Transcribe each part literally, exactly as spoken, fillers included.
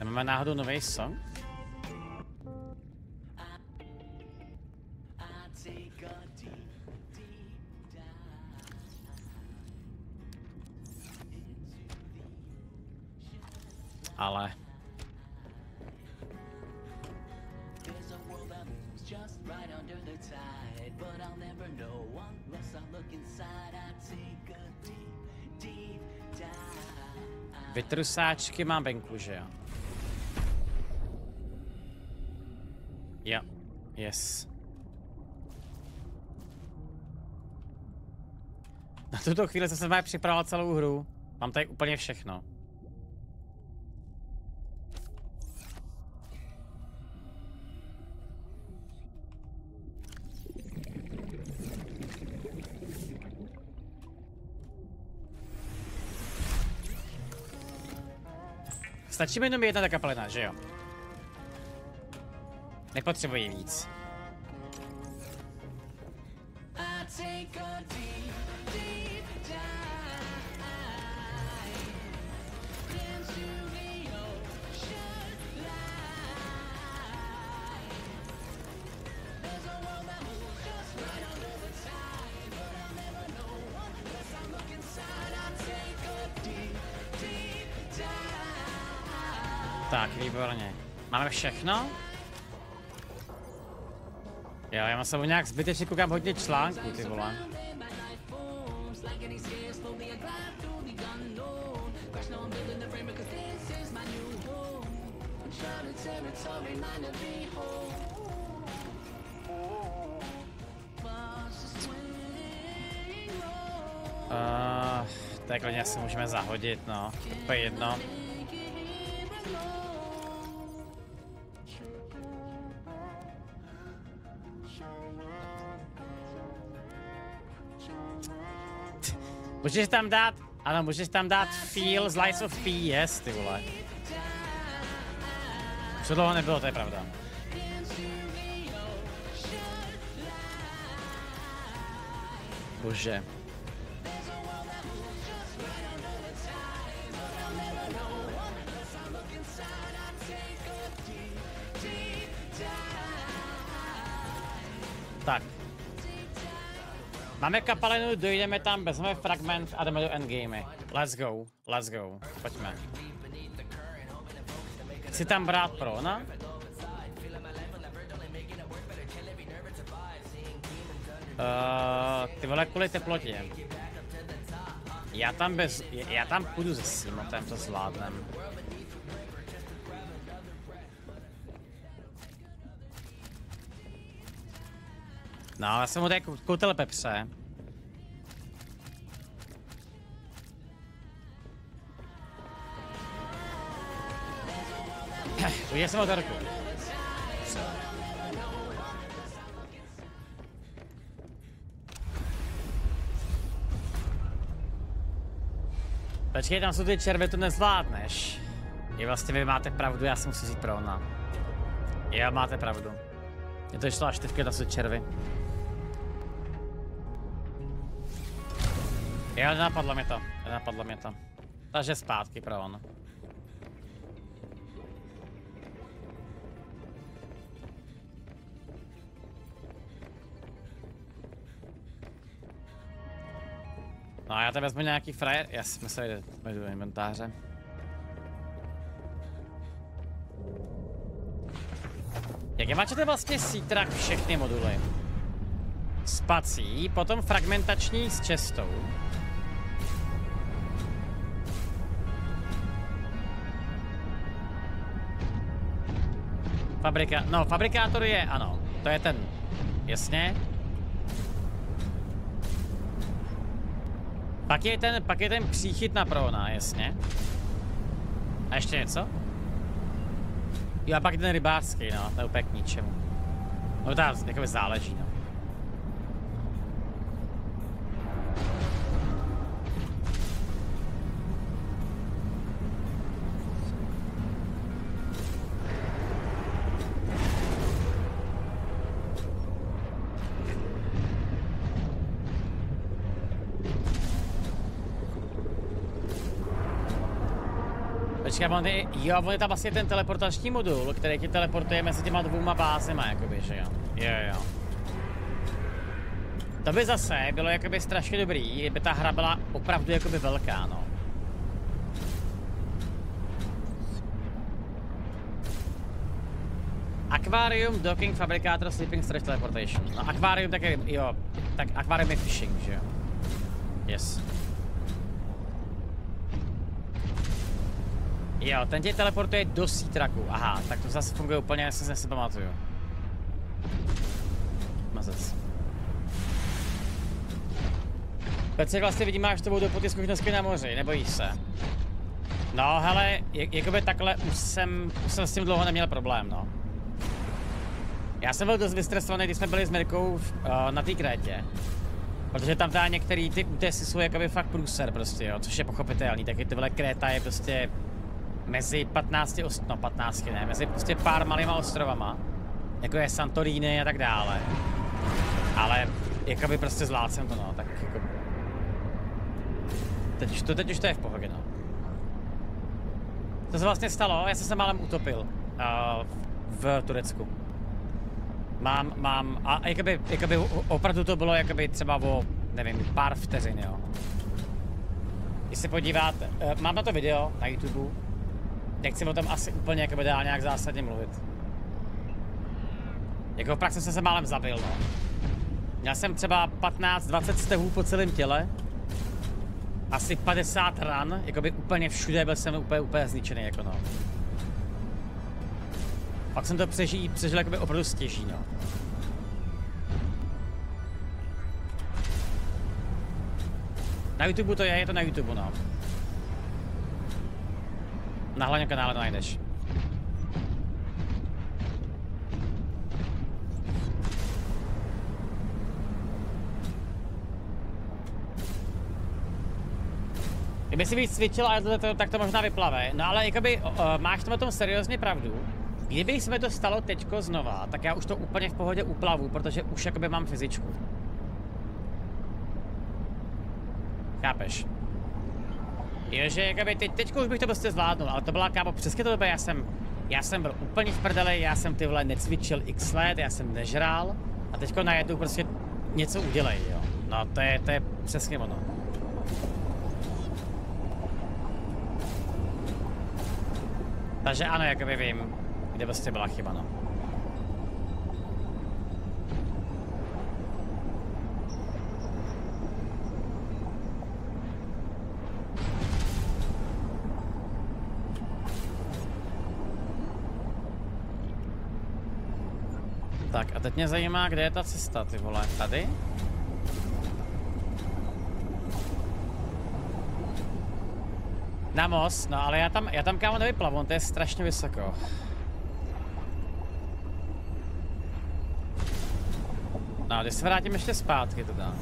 Nemáme náhodou nový song? Ale... Vytrusáčky mám venku, že jo? Jo, yes. Na tuto chvíli jsem se vám připravoval celou hru. Mám tady úplně všechno. Stačí mi jenom jedna ta kapalina, že jo? Nepotřebuji víc. Tak, výborně. Máme všechno? Jo, já mám sebou nějak zbytečně koukám hodně článků, ty vole. Uh, takhle asi můžeme zahodit, no. To je jedno. Můžeš tam dát, ano, můžeš tam dát feel z Lights of P, yes, ty vole. Už to dlouho nebylo, to je pravda. Bože. Tak. Máme kapalinu, dojdeme tam, vezmeme fragment a jdeme do endgame. Let's go, let's go, pojďme. Chci tam brát prona? Uh, ty vole, kvůli teplotě. Já tam bez, já tam půjdu se Simotem, to zvládnem. No, já jsem mu tady koutel pepře. Udělal jsem motorku. Počkej, tam jsou ty červy, to nezvládneš. Je vlastně, vy máte pravdu, já si musím vzít prona. Jo, máte pravdu. Je to šlo až teďka, tam jsou červy. Jo, nenapadlo mě to, nenapadlo mě to. Takže zpátky pro on. No a já tady vezmu nějaký frajer, já si myslím, že jdu do inventáře. Jak je máte vlastně Seatrak všechny moduly? Spací, potom fragmentační s čestou. Fabrika, no fabrikátor je, ano, to je ten, jasně. Pak je ten, pak je ten příchyt na prona, jasně. A ještě něco? Jo, a pak ten rybářský, no, to je úplně k ničemu. No to jakoby záleží, no. Počkej, on je, jo, on je tam vlastně ten teleportační modul, který ti teleportuje mezi těma dvouma bázema, jakoby, že jo. Jo, jo. To by zase bylo jakoby strašně dobrý, kdyby ta hra byla opravdu jakoby velká, no. Aquarium, docking, fabrikátor, sleeping, storage, teleportation. No, akvárium tak je, jo, tak akvárium je fishing, že jo. Yes. Jo, ten tě teleportuje do Sea-Trucku, aha, tak to zase funguje úplně, já se si pamatuju. Mazec. Petře, vlastně vidím, máš to budou po ty zkušenosti na moři, nebojíš se? No, hele, jakoby takhle už jsem, už jsem s tím dlouho neměl problém, no. Já jsem byl dost vystresovaný, když jsme byli s Mirkou v, uh, na té Krétě. Protože tam teda některý ty útesy jsou jakoby fakt průser prostě, jo, což je pochopitelný, taky tyhle Kréta je prostě mezi patnácti, ost no patnácti ne, mezi prostě pár malýma ostrovama, jako je Santorini a tak dále. Ale jakoby prostě zvládl jsem to, no, tak jako... Teď už to, teď už to je v pohodě, no. To se vlastně stalo, já jsem se málem utopil uh, v Turecku. Mám, mám, a jakoby, jakoby opravdu to bylo jakoby třeba o, nevím, pár vteřin, jo. Když se podíváte, uh, mám na to video na YouTube, nechci o tom asi úplně jakoby dál nějak zásadně mluvit. Jako v praxi jsem se málem zabil, no. Měl jsem třeba patnáct dvacet stehů po celém těle. Asi padesát ran, jakoby úplně všude, byl jsem úplně, úplně zničený, jako no. Pak jsem to přežil, přežil jakoby opravdu stěží, no. Na YouTube to je, je to na YouTube, no. Na hlavním kanále to najdeš. Kdyby si víc cvičil, tak to možná vyplave. No ale jakoby, uh, máš tam o tom seriózně pravdu. Kdyby se mi to stalo teďko znova, tak já už to úplně v pohodě uplavu, protože už jakoby mám fyzičku. Chápeš? Jo, že jakoby teď, teďko už bych to prostě zvládnul, ale to byla, kámo, přesně to doba, já jsem, já jsem byl úplně v prdeli, já jsem ty vole necvičil x let, já jsem nežral a teďko najednou prostě něco udělej, jo. No to je, to je přesně ono. Takže ano, jakoby vím, kde prostě byla chyba, no. Tak a teď mě zajímá, kde je ta cesta, ty vole, tady? Na most, no ale já tam, já tam kámo nevyplavu, on to je strašně vysoko. No, když se vrátím ještě zpátky teda.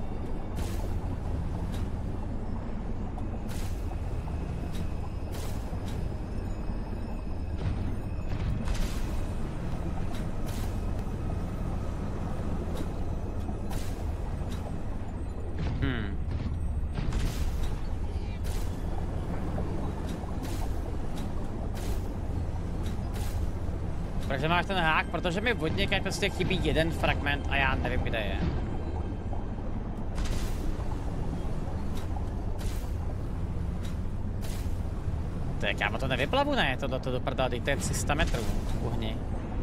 Takže máš ten hák, protože mi od někaď prostě chybí jeden fragment a já nevím, kde je. Tak já to nevyplavu, ne? To do toho prdá, dejte tři sta metrů uhni.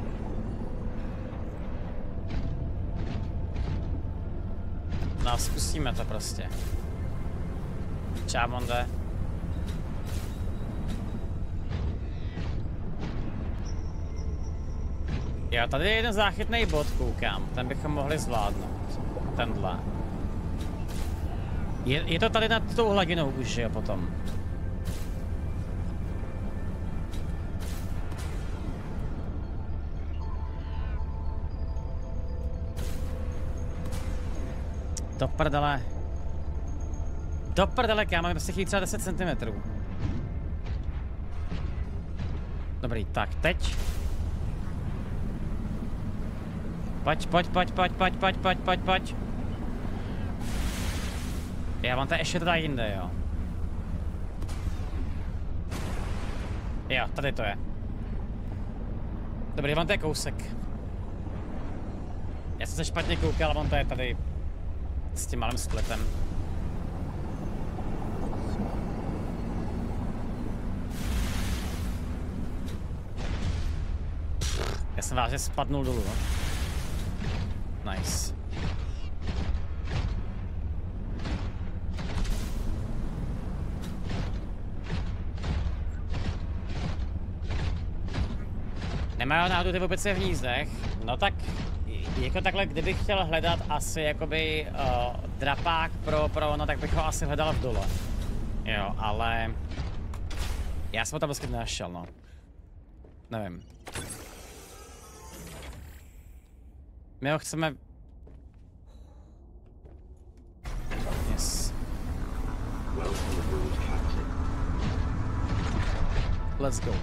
No, zkusíme to prostě. Čámonde. Jo, tady je jeden záchytný bod, koukám. Ten bychom mohli zvládnout. Tenhle. Je, je to tady nad tou hladinou už, že jo, potom. Do prdele. Do prdele, já mám prostě chybí třeba deset centimetrů. Dobrý, tak teď. Pojď, pojď, pojď, pojď, pojď, pojď, pojď, pojď, pojď. Já mám to ještě teda jinde, jo. Jo, tady to je. Dobrý, on to je kousek. Já jsem se špatně koukal, ale on to je tady s tím malým splitem. Já jsem vážně spadnul dolů, no. Nice. Nemají náhodou ty opice v hnízdech? No tak, jako takhle, kdybych chtěl hledat asi jakoby uh, drapák pro, pro ono, tak bych ho asi hledal v dole. Jo, ale... Já jsem ho tam vůbec nenašel, no. Nevím. My ho chceme... Yes. Let's go.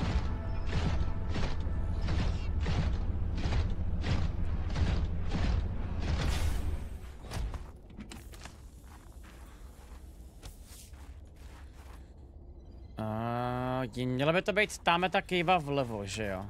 Uh, mělo by to být tamhle ta kýva vlevo, že jo?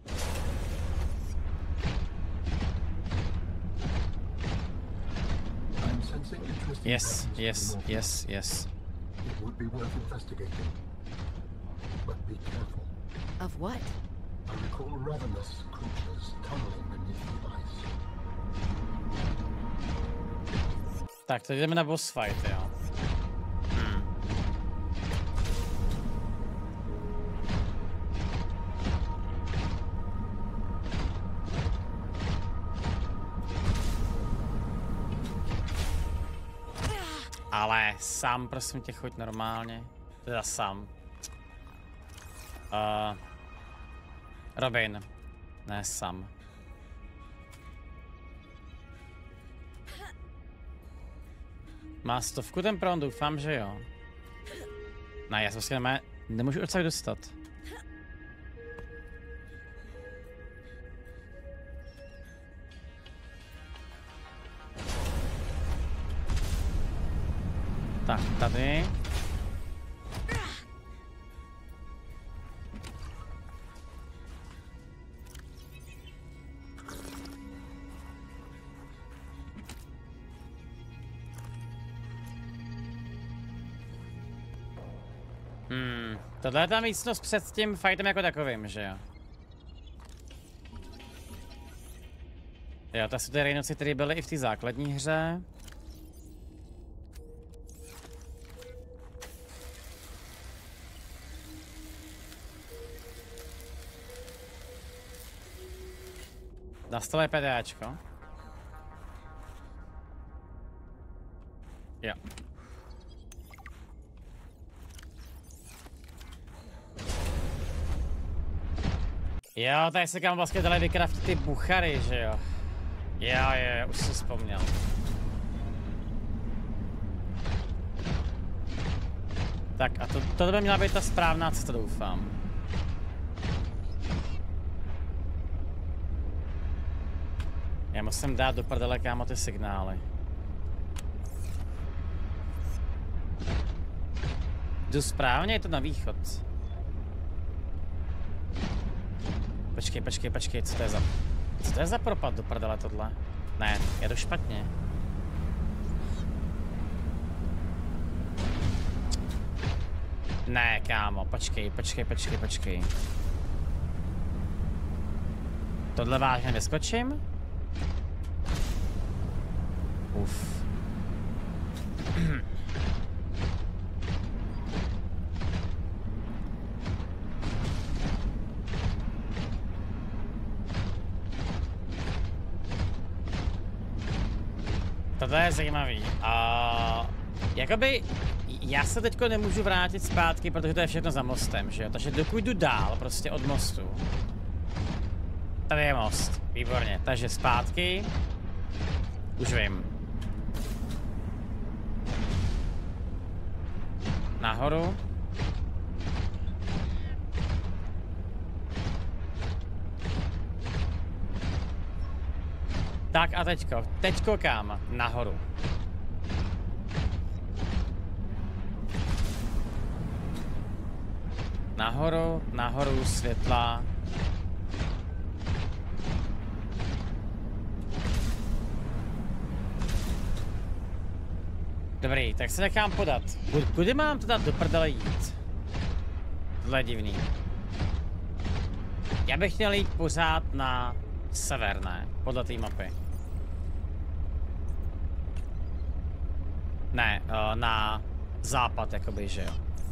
Yes, yes, yes, yes. It would be worth investigating. But be careful. Of what? I recall ravenous creatures tunneling beneath the ice. Tak, teď jdeme na boss fight, jo. Hmm. Ale sám, prosím tě, choď normálně. Teda sám. Uh, Robin. Ne, sám. Má stovku ten prón, doufám, že jo. Ne, já se prostě nemá, nemůžu odsaď dostat. Tak, tady. Hmm, tohle je ta místnost před tím fightem jako takovým, že jo? Jo, to jsou ty rejnoci, které byly i v té základní hře. Na stole PDAčko. Jo. Jo, tady se kam vlastně dali vykraftit ty buchary, že jo? Jo, jo, už jsem vzpomněl. Tak a to, to by měla být ta správná cesta, doufám. Já musím dát do prdele, kámo, ty signály. Jdu správně, je to na východ. Počkej, počkej, počkej, co to je za... Co to je za propad do prdele tohle? Ne, já jdu špatně. Ne, kámo, počkej, počkej, počkej, počkej. Tohle vážně vyskočím? Uf. Tohle je zajímavý. A jakoby já se teďko nemůžu vrátit zpátky, protože to je všechno za mostem, že jo? Takže dokud jdu dál prostě od mostu. Tady je most, výborně. Takže zpátky. Už vím. Nahoru. Tak a teďko, teďko kam? Nahoru. Nahoru, nahoru, světla. Dobrý, tak se nechám podat. Kudy mám teda do prdele jít? Tohle je divný. Já bych měl jít pořád na sever, ne? Podle té mapy. Ne, uh, na západ, jakoby, že jo.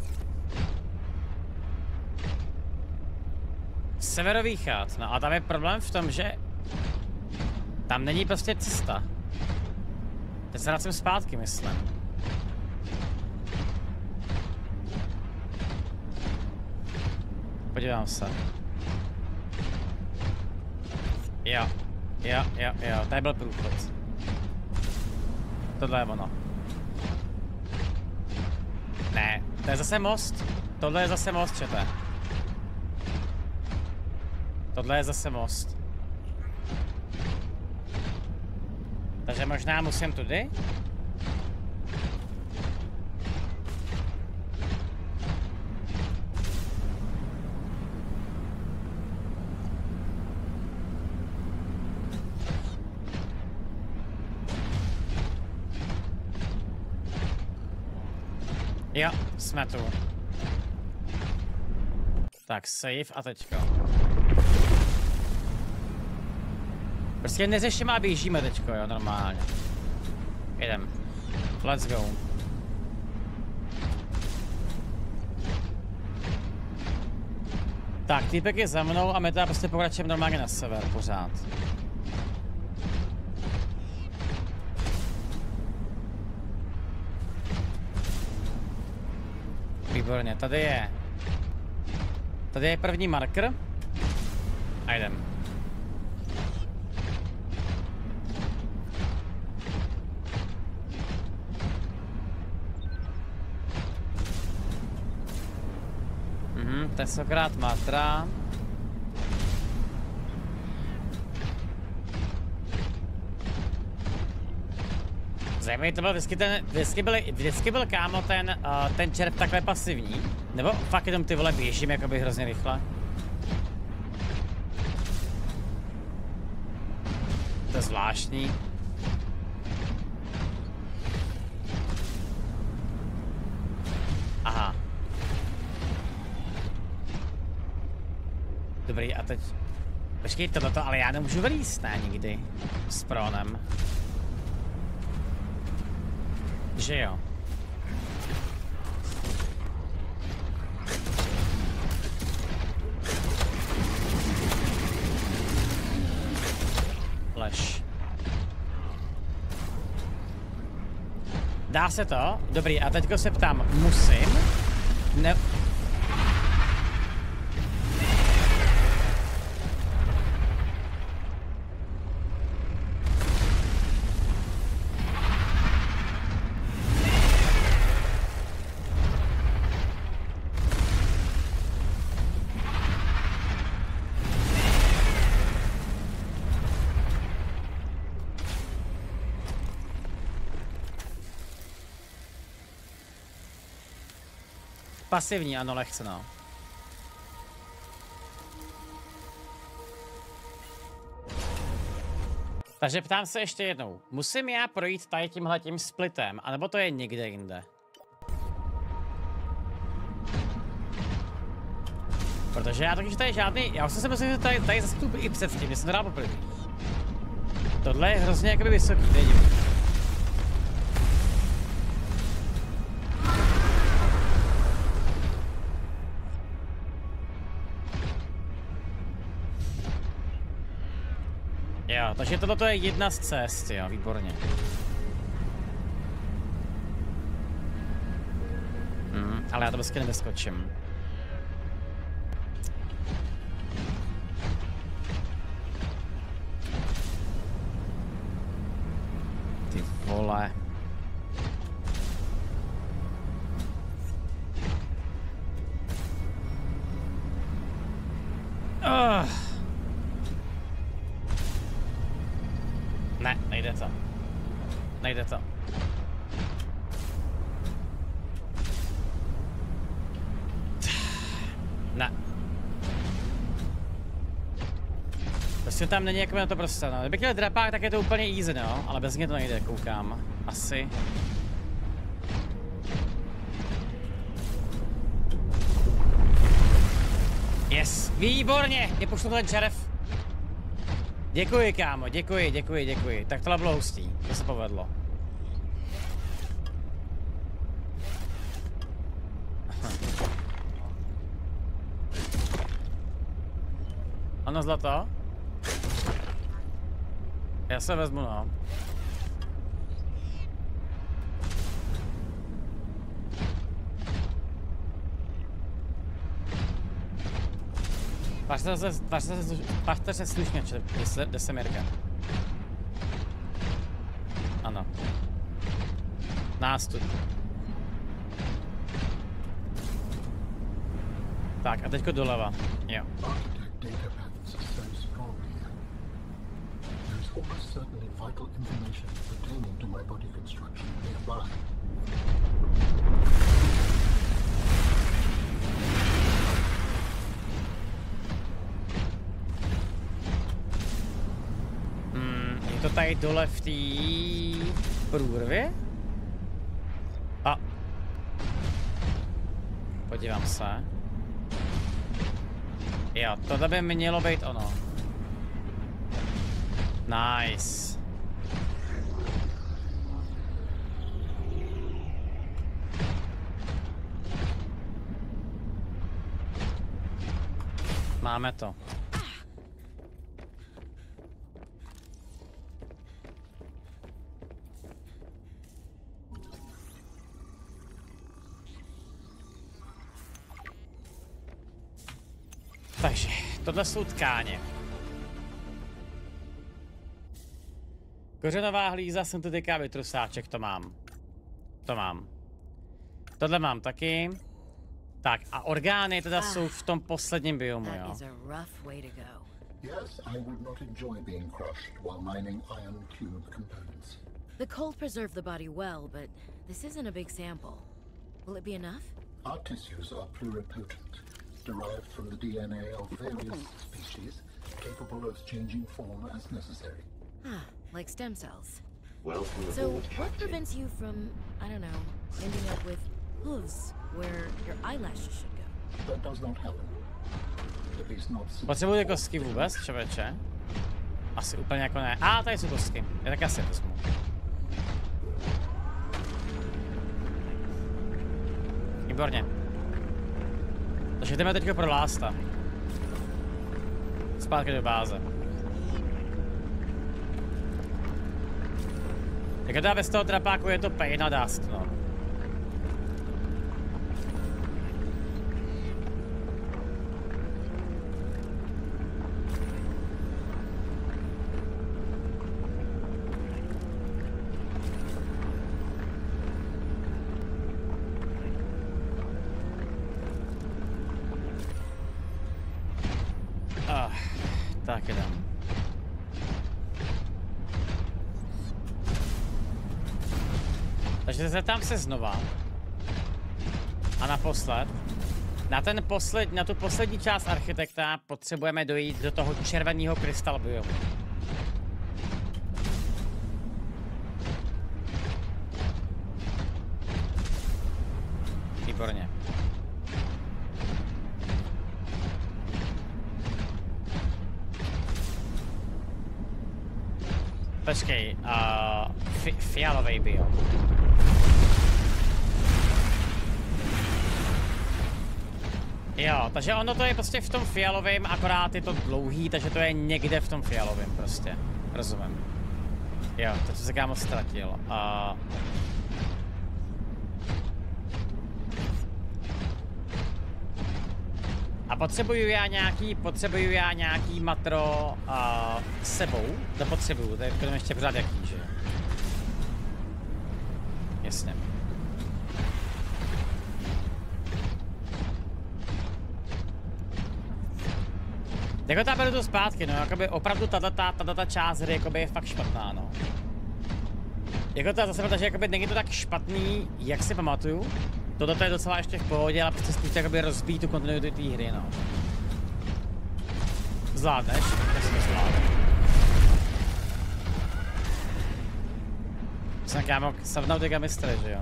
Severovýchod, no a tam je problém v tom, že tam není prostě cesta. Teď se vracím zpátky, myslím. Podívám se. Jo, jo, jo, jo, tady byl průchod. Tohle je ono. Ne, to je zase most. Tohle je zase most, čete. Tohle je zase most. Takže možná musím tudy? Jo, jsme tu. Tak, save a teďko. Prostě neřešíme a běžíme teďko, jo, normálně. Jdem. Let's go. Tak, týpek je za mnou a my teda prostě pokračujeme normálně na sever pořád. Výborně, tady je. Tady je první marker. A jdem. Mhm, tentokrát mátra. Zajímavý to byl vždycky ten, vždycky byl, vždycky byl kámo ten, uh, ten červ takhle pasivní? Nebo fakt jenom ty vole běžím jakoby hrozně rychle? To je zvláštní. Aha. Dobrý, a teď... Počkej, tohleto, ale já nemůžu vylízt, ne, nikdy. S pronem. Že jo. Lež. Dá se to? Dobrý, a teďko se ptám, musím? Ne... Pasivní, ano, lehce, no. Takže ptám se ještě jednou. Musím já projít tady tímhletím splitem, anebo to je někde jinde? Protože já taky, že tady žádný... Já už jsem si myslel, že tady, tady zase tu i předtím, že jsem to dál poprvé. Tohle je hrozně jakoby vysoký, to je divný. Jo, takže tohle je jedna z cest, jo, výborně. Hmm, ale já to prostě nevyskočím. Ty vole. Uh. Ne, nejde to. Nejde to. Prostě tam není jako na to prostě, no. Kdybych měl drapák, tak je to úplně easy, no. Ale bez mě to nejde, koukám. Asi. Yes, výborně, mě pošlu ten šeref. Děkuji, kámo, děkuji, děkuji, děkuji. Tak tohle bylo hustý, to se povedlo. Ano, zlato? Já se vezmu, no. Pašte se, pašte se, pašte se slušně, jde se Mirka. Ano. Nástup. Tak, a teďko doleva. Jo. Almost certainly vital information pertaining to my body construction nearby. Hmm, je to tady dole v té průrvě? A. Podívám se. Jo, tohle by mělo být ono. Nice. Máme to. Takže, tohle jsou tkáně. Kořenová hlíza, syntetika, vytrusáček, to mám. To mám. Tohle mám taky. Tak a orgány teda jsou v tom posledním biomu, jo. Yes, I would not enjoy being crushed while mining iron cube components. The cold preserved the body well, but this isn't a big sample. Will it be enough? Our tissues are pluripotent, derived from the D N A of various species, capable of changing form as necessary. Ah, like stem cells. Well, So, what prevents you from, I don't know, ending up with hooves where your eyelashes should go? That does not happen. At least not since. Potřebuji kostky vůbec, člověče? Asi úplně jako ne. A, tady jsou kostky. Já tak asi vezmu. Výborně. Takže jdeme teďka pro Lásta. Zpátky do báze. Jak teda bez toho trapáku je to pain a dust, no. Ah, tak jdem. Takže zeptám se znova. A naposled. Na, ten posled, na tu poslední část architekta potřebujeme dojít do toho červeného krystal biomu. Výborně. Počkej, uh, fi fialový biom. Jo, takže ono to je prostě v tom fialovém, akorát je to dlouhý, takže to je někde v tom fialovém prostě. Rozumím. Jo, to se kámo ztratil. Uh... A potřebuju já nějaký, potřebuju já nějaký matro uh, s sebou, to potřebuju, to je potom ještě pořád jaký, že jo? Jasně. Jako ta beru to zpátky, no, jakoby opravdu tato část hry jakoby je fakt špatná, no. Jako to zase protože jakoby není to tak špatný, jak si pamatuju. Toto je docela ještě v pohodě, ale prostě spíš jakoby rozbít tu kontinuitu té hry, no. zvládneš? To si to zvládne. Jsem kámo Subnautica mistr, že jo?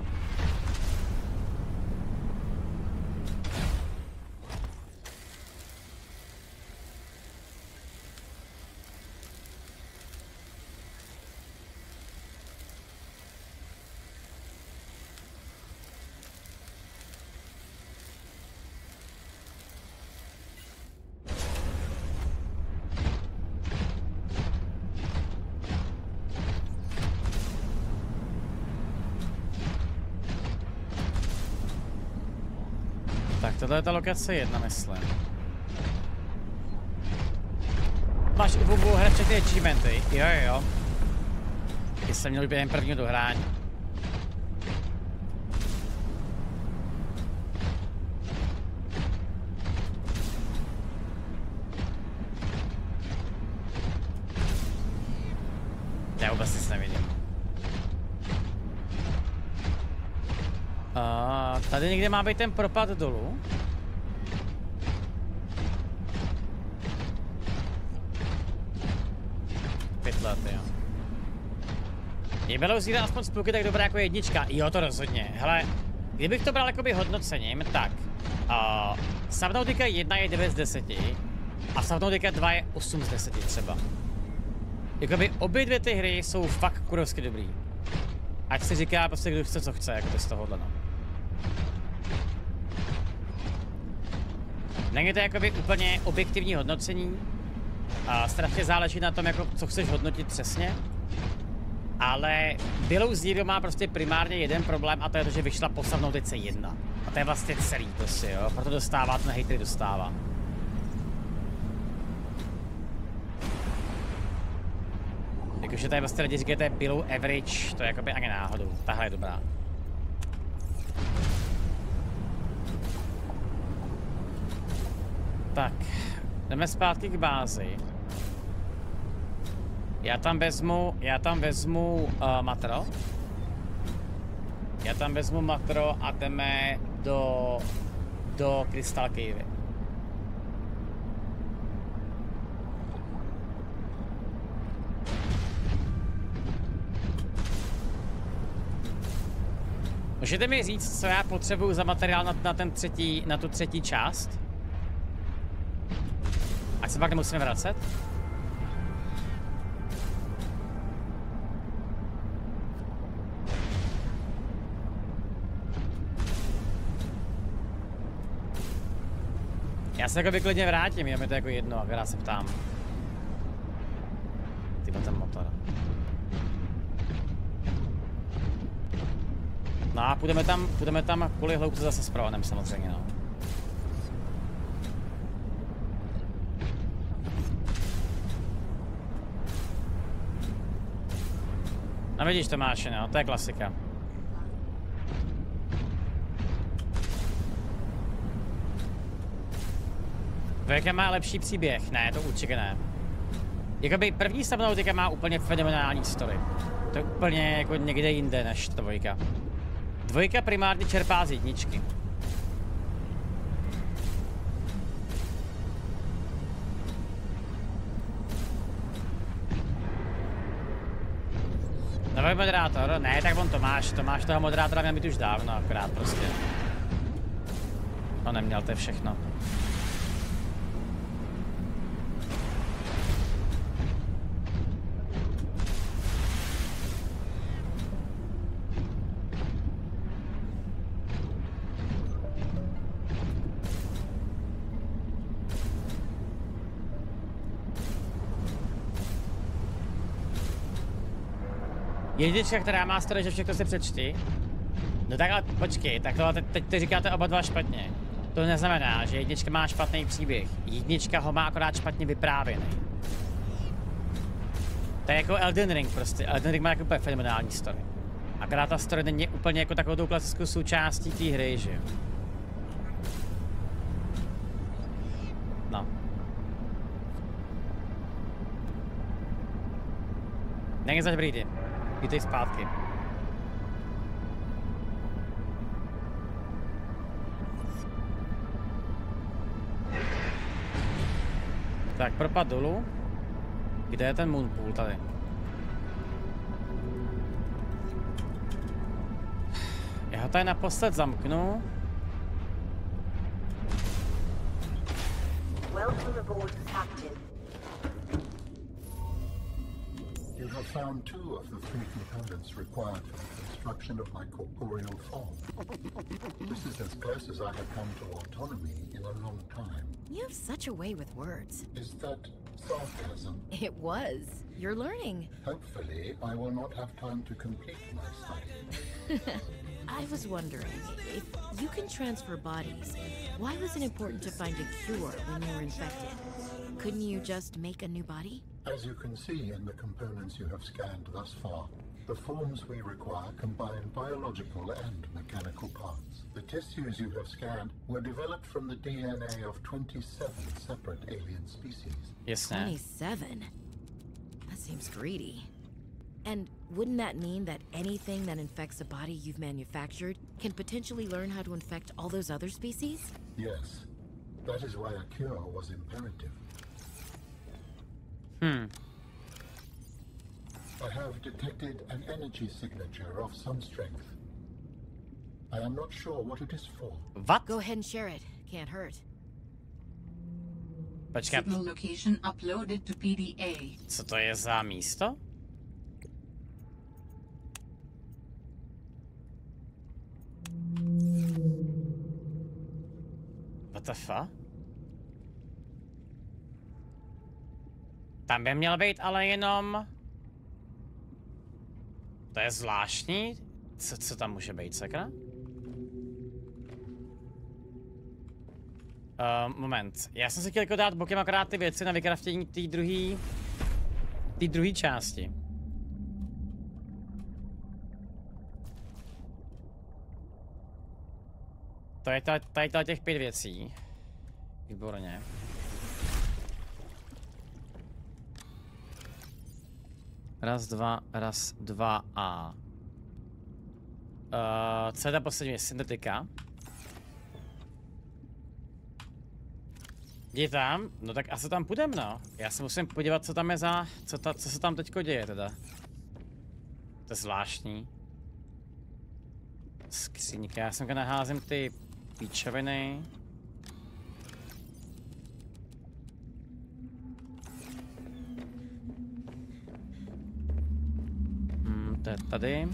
Tohle je ta lokace jedna, myslím. Máš u Bubu hrát všechny achievementy, jo jo jo. Ty jsem měl během prvního dohrání. Já vůbec nic nevidím. A tady někde má být ten propad dolů. Pět let, jo. Je Belouzí aspoň spluky tak dobrá jako jednička. Jo, to rozhodně. Hele, kdybych to bral jakoby hodnocením, tak uh, Subnautica jedna je devět z deseti a Subnautica dva je osm z deseti třeba. Jakoby obě dvě ty hry jsou fakt kurovsky dobrý. Ať si říká prostě kdo chce co chce, jako z tohohle, no. Není to jakoby úplně objektivní hodnocení. A strašně záleží na tom, jako, co chceš hodnotit přesně. Ale Below Zero má prostě primárně jeden problém a to je to, že vyšla po Subnautice jedna. A to je vlastně celý prostě, jo. Proto dostává, ten hejtry dostává. Jakože tady vlastně lidi říkají, to je below average, to je jakoby ani náhodou. Tahle je dobrá. Tak, jdeme zpátky k bázi. Já tam vezmu, já tam vezmu uh, matro. Já tam vezmu matro a jdeme do, do Crystal Cave. Můžete mi říct, co já potřebuju za materiál na, na, ten třetí, na tu třetí část? Ať se pak nemusíme vracet? Já se jako klidně vrátím, jo, mi to jako jedno, akorát se ptám. Tyba ten motor. No a půjdeme tam, půjdeme tam kvůli hloubce zase s prohonem samozřejmě, no. No vidíš Tomáši, no, to je klasika. Dvojka má lepší příběh, ne, to určitě ne. Jakoby první Subnautica má úplně fenomenální story. To je úplně jako někde jinde než dvojka. Dvojka primárně čerpá z jedničky. Nový moderátor? Ne, tak on Tomáš. Tomáš toho moderátora měl být už dávno, akorát prostě. No neměl, to je všechno. Jednička, která má story, že všechno si přečti. No tak ale počkej, tak tohle teď, teď ty říkáte oba dva špatně. To neznamená, že jednička má špatný příběh. Jednička ho má akorát špatně vyprávěný. To je jako Elden Ring prostě. Elden Ring má jako úplně fenomenální story. Akorát ta story není úplně jako takovou tou klasickou součástí té hry, že jo. No. Není zač brýdy. Vítej zpátky. Tak, propad dolů. Kde je ten moonpool? Tady. Já ho tady naposled zamknu. Welcome aboard, Captain. You have found two of the three components required for the construction of my corporeal form. This is as close as I have come to autonomy in a long time. You have such a way with words. Is that sarcasm? It was. You're learning. Hopefully, I will not have time to complete my study. I was wondering, if you can transfer bodies, why was it important to find a cure when you were infected? Couldn't you just make a new body? As you can see in the components you have scanned thus far, the forms we require combine biological and mechanical parts. The tissues you have scanned were developed from the D N A of twenty-seven separate alien species. Yes, sir. twenty-seven? That seems greedy. And wouldn't that mean that anything that infects a body you've manufactured can potentially learn how to infect all those other species? Yes, that is why a cure was imperative. Hmm. I have detected an energy signature of some strength. I am not sure what it is for. What? Go ahead and share it. Can't hurt. Počkat, Signal location uploaded to P D A. co to je za místo? What the fuck? Tam by měl být ale jenom... To je zvláštní. Co, co tam může být, sakra? Uh, moment. Já jsem si chtěl jako dát bokem akorát ty věci na vykraftění té druhé... té druhé části. To je tady, tady, tady těch pět věcí. Výborně. Raz, dva, raz, dva a... Uh, co je ta poslední? Syntetika. Je tam? No tak asi tam půjdem, no. Já se musím podívat, co tam je za... Co, ta, co se tam teďko děje teda. To je zvláštní. Skříňka, já jsem naházím ty píčoviny. Hmm, to je tady.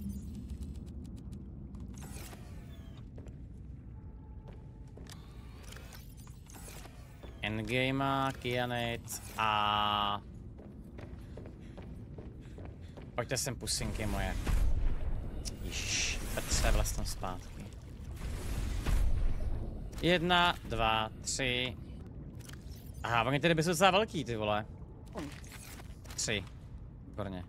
Endgame, kyanit a... Pojďte sem, pusinky moje. Již, Petře, vlastně zpátky. Jedna, dva, tři. Aha, oni tedy by jsou docela velký, ty vole. Tři. Výborně.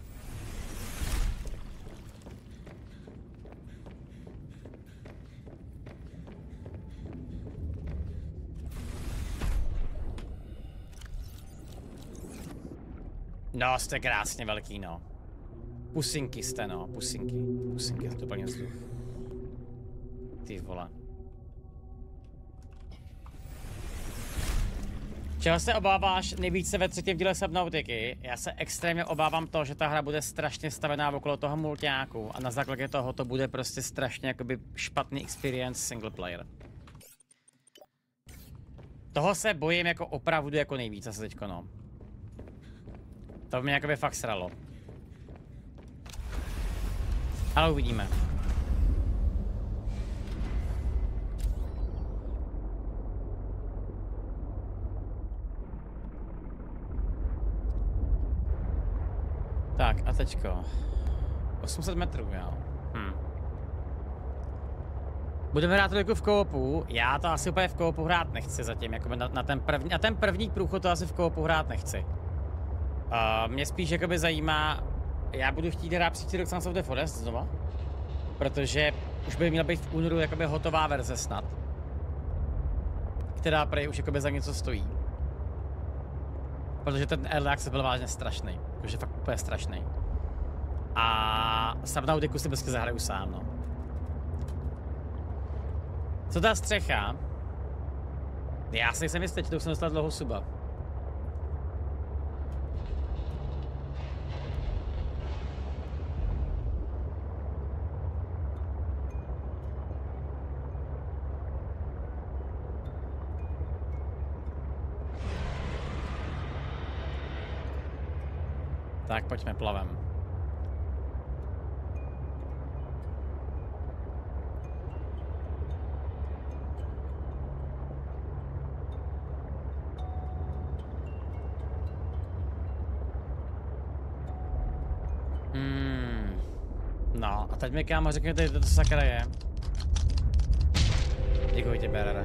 No, jste krásně velký, no. Pusinky jste, no, pusinky. Pusinky, to plně vzduch. Ty vole. Čeho se obáváš nejvíce ve třetím díle Subnautiky? Já se extrémně obávám toho, že ta hra bude strašně stavená okolo toho multiáku a na základě toho to bude prostě strašně jakoby špatný experience single player. Toho se bojím jako opravdu jako nejvíc asi teďko, no. To by mě jakoby fakt sralo. Ale uvidíme. Tak a teďko. osm set metrů, jo. Hm. Budeme hrát toliko v koopu. Já to asi úplně v koopu hrát nechci zatím. Jakoby na, na, ten první, na ten první průchod to asi v koopu hrát nechci. Uh, mě spíš jakoby zajímá, já budu chtít hrát příští rok Sons of the Forest znova, protože už by měla být v únoru jakoby hotová verze snad, která prej už jakoby za něco stojí. Protože ten early access byl vážně strašný, jakože fakt úplně strašný. A Subnautiku si prostě zahraju sám, no. Co ta střecha? Já si nejsem jistý, to už jsem dostal dlouho suba. Tak pojďme plavem. Hmm. No, a teď mi kámo řekněte, kde to sakra je. Děkuji ti, Berere.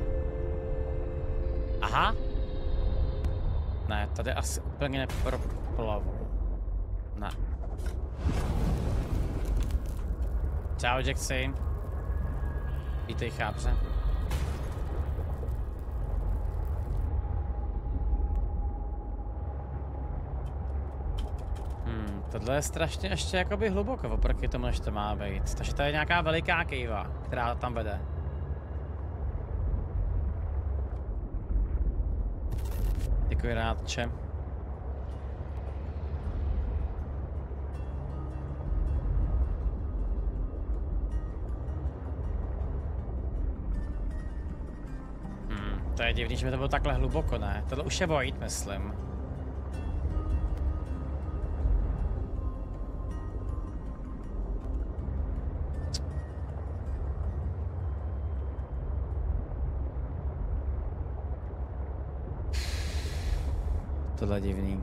Aha. Ne, tady asi úplně neproplavu. Ne. Čau, Jaxi. Vítej, chápře. Hmm, tohle je strašně ještě jakoby hluboko oproti tomu, než to má být. Takže to je nějaká veliká kejva, která tam vede. Děkuji, rádče. Hmm, to je divný, že by to bylo takhle hluboko, ne? Tohle už je void, myslím. Tohle je divný.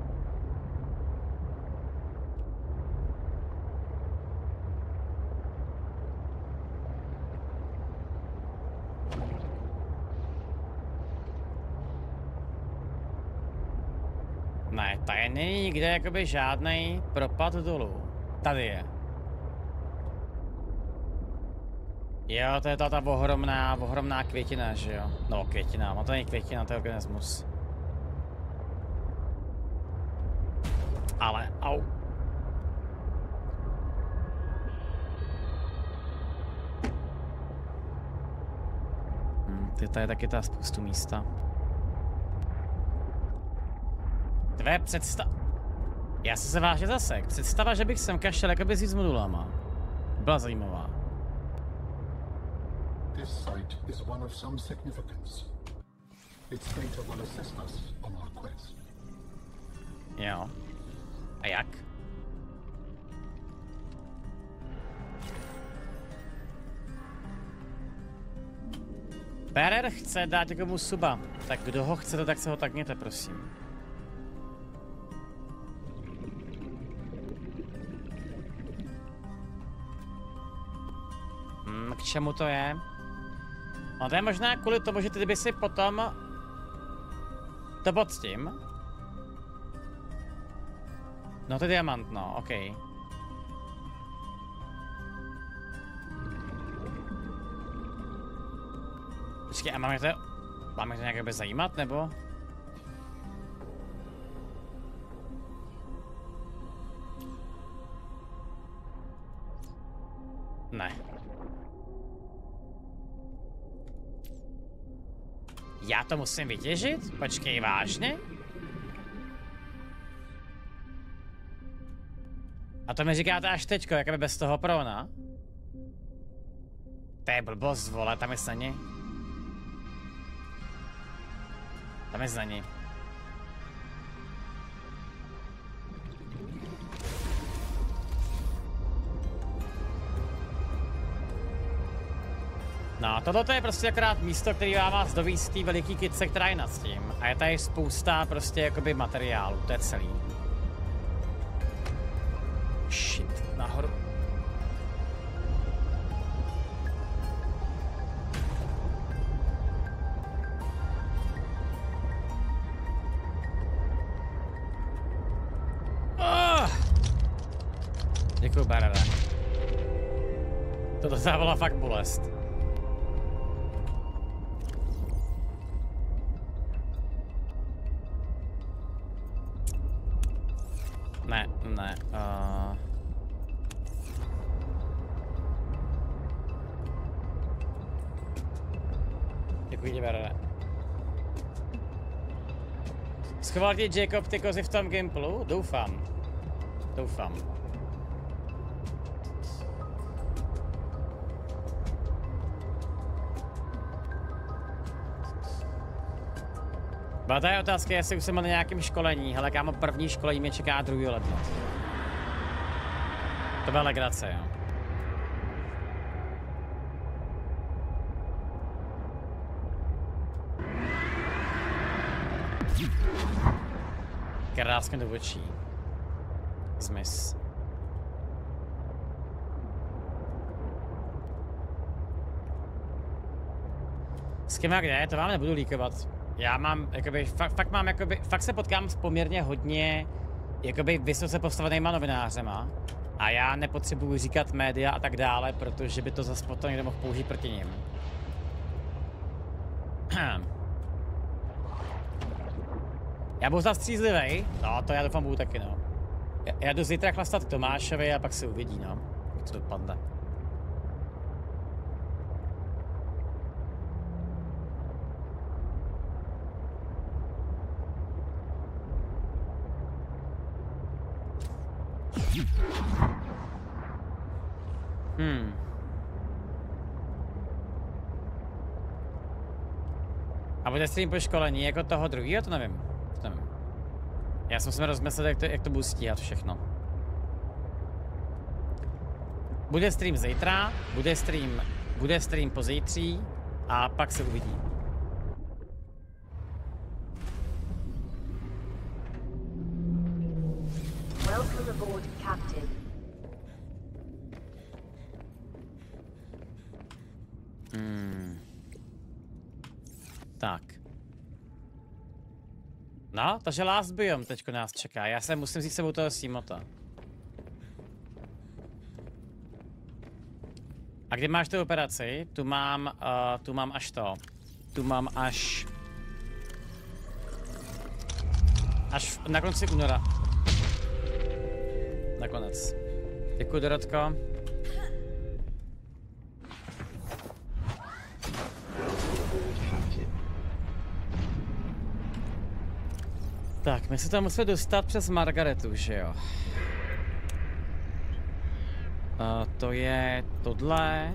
Ne, tady není nikde jakoby žádnej propad dolů. Tady je. Jo, to je ta, ta ohromná, ohromná květina, že jo? No, květina, no to není květina, to je organismus. Ale, au. Hmm, tady je taky ta spoustu místa. Tvé představ... Já jsem se vážně zasek. Představa, že bych sem kašel jakoby s modulama. Byla zajímavá. This site is one of some significance. Its data will assist us on our quest. Jo. A jak? Berer chce dát někomu suba. Tak kdo ho chce, tak se ho takněte, prosím. Hmm, k čemu to je? No to je možná kvůli tomu, že ty by si potom to pod tím. No to je diamant, no, ok. Počkej, a máme to... Máme to nějak zajímat, nebo? Ne. Já to musím vytěžit? Počkej, vážně? A to mi říkáte až teďko, jakoby bez toho prona? To je blbost, vole, tam je není. Tam je není. No, tohle je prostě akorát místo, který vám vás doví z té veliký kytce, která je nad tím. A je tady spousta prostě jakoby materiálu, to je celý. Shit, nahoru. Oh! Děkuju, Barada. To dostávala fakt bolest. Ne, ne. Uh... Děkuji ti, Barada. Schoval ti Jacob ty kozy v tom gimplu? Doufám. Doufám. Byla tady otázka, jestli už jsem na nějakém školení. Hele, kámo, první školení mě čeká druhého ledna. To byla legrace, jo. Krásně do očí. Zmiz. S kým a kde? To vám nebudu líkovat. Já mám, jakoby, fakt, fakt mám, jakoby, fakt se potkám s poměrně hodně, jakoby, vysoce postavenýma novinářema. A já nepotřebuji říkat média a tak dále, protože by to zase potom někdo mohl použít proti nim. Já budu zase střízlivej, no to já doufám budu taky, no. Já, já jdu zítra chlastat Tomášovi a pak se uvidí, no, jak to dopadne. Hmm. A bude stream po školení jako toho druhého, to nevím. To nevím. Já jsem musím rozmyslet, jak to, jak to budu stíhat všechno. Bude stream zítra, bude stream, bude stream pozítří a pak se uvidí. Welcome aboard, Captain. Hmm. Tak. No, takže Last Biome teďko nás čeká. Já se musím vzít s sebou toho Simota. A kdy máš tu operaci? Tu mám, uh, tu mám až to. Tu mám až... Až v, na konci února. Nakonec. Děkuji, Dorotko. Tak, my se tam musíme dostat přes Margaretu, že jo? Uh, to je tohle.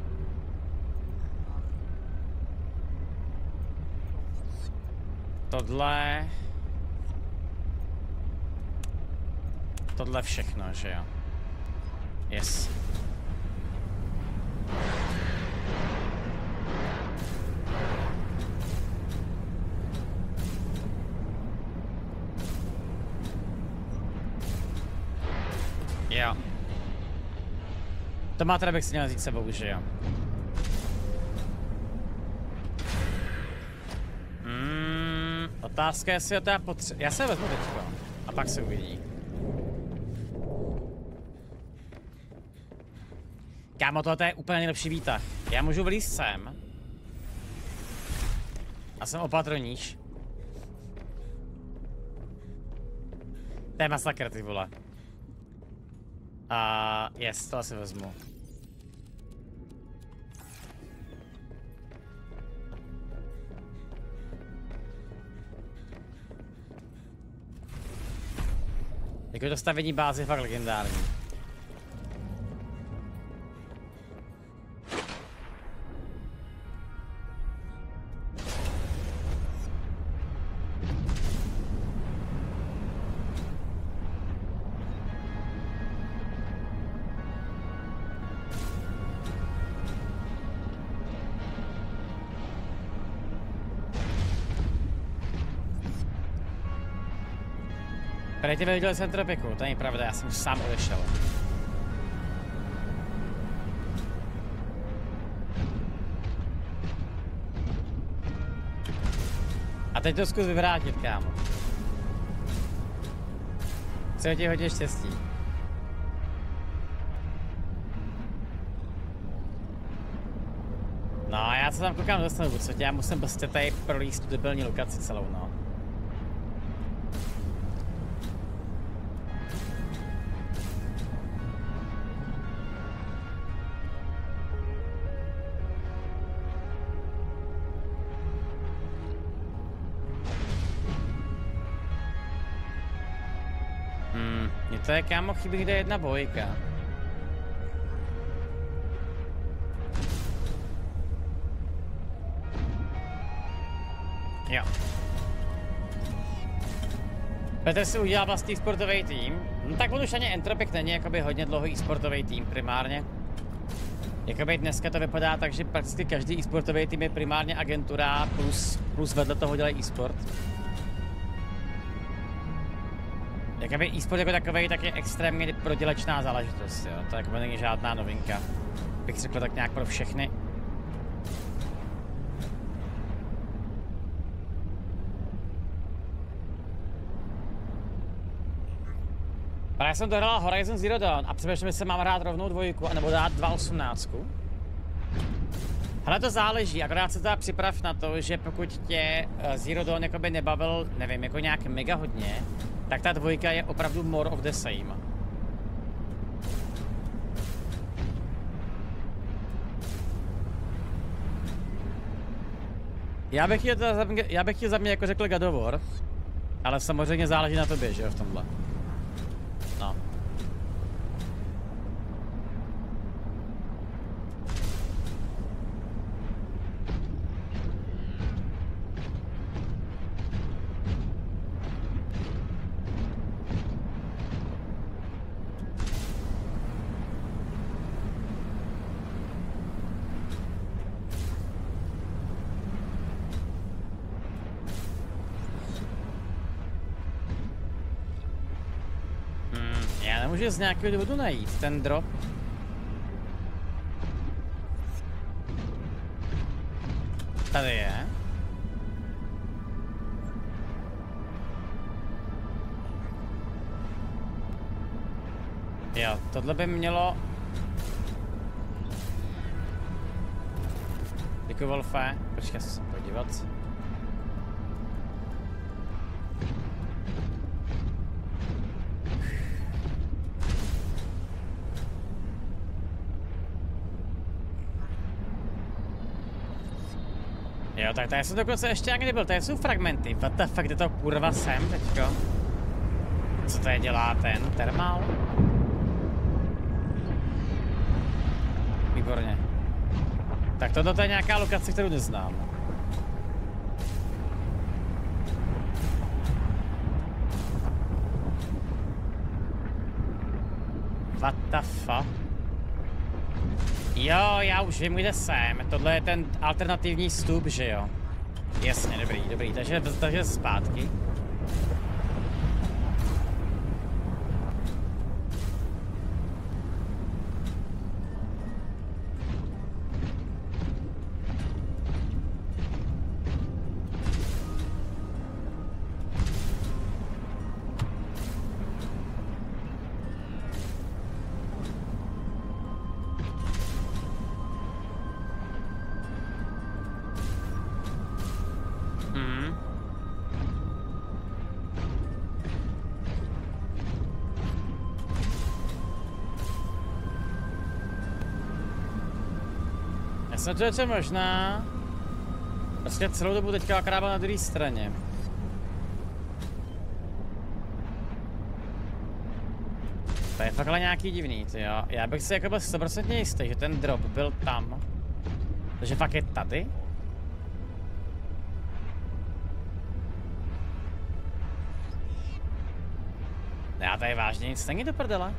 Tohle. Tohle všechno, že jo? Yes. Jo. To má teda bych si měl vzít sebou, že jo? Mm, otázka je, jestli ho teda potřebuji. Já se vezmu teďko. A pak se uvidí. Kámo, tohle je úplně nejlepší výtah. Já můžu vlízt sem. A jsem opatroníš. To je masakr, ty vole. A uh, yes, to asi vezmu. Jako to stavění báze je fakt legendární. Tady tě viděl jsem tropiku, to není pravda, já jsem sám odešel. A teď to zkus vyvrátit, kámo. Chci ti hodně štěstí. No a já se tam koukám dostanu, co tě, já musím prostě tady prolíst tu debilní lokaci celou, no. To je, kámo, chybí kde jedna bojka. Jo. Petr si udělal vlastní sportový tým. No tak on už ani Entropic není jakoby hodně dlouhý sportový tým primárně. Jakoby dneska to vypadá tak, že prakticky každý e-sportový tým je primárně agentura plus, plus vedle toho dělají e-sport. Jakoby e-sport jako takovej tak je extrémně prodělečná záležitost, jo. To jakoby není žádná novinka. Bych řekl tak nějak pro všechny. Právě jsem dohrál Horizon Zero Dawn a přemýšlím, jestli mám hrát rovnou dvojku, anebo dát dva osmnáctku. Hele, to záleží, akorát se teda připrav na to, že pokud tě Zero Dawn jakoby nebavil, nevím, jako nějak mega hodně, tak ta dvojka je opravdu more of the same. Já bych chtěl, za mě, já bych chtěl za mě jako řekl God of War, ale samozřejmě záleží na tobě, že jo, v tomhle. No. Může z nějakého důvodu najít ten drop. Tady je. Jo, tohle by mělo... Děkuji, Wolfe. Počkej, se podívat. Jo, tak tady jsem dokonce ještě jak nebyl, tady jsou fragmenty. What the fuck, kde to kurva jsem teďko? Co tady dělá ten termál? Výborně. Tak tohle je nějaká lokace, kterou neznám. What the fuck? Jo, já už vím, kde jsem. Tohle je ten alternativní vstup, že jo? Jasně, dobrý, dobrý. Takže, takže zpátky. Snad to je možná. Prostě celou dobu teďka krába na druhé straně. To je fakt ale nějaký divný, ty jo. Já bych si jako byl sto procent jistý, že ten drop byl tam. Takže fakt je tady? Já tady vážně nic není do prdele.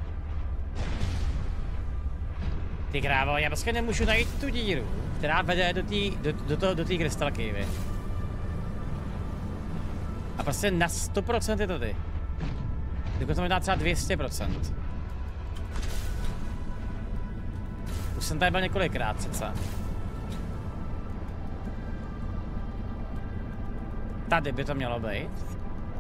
Ty krávo, já prostě nemůžu najít tu díru, která vede do té do, do toho, do té Crystal Cave. A prostě na sto procent je tady. Dokonce možná třeba dvě stě procent. Už jsem tady byl několikrát přece. Tady by to mělo být.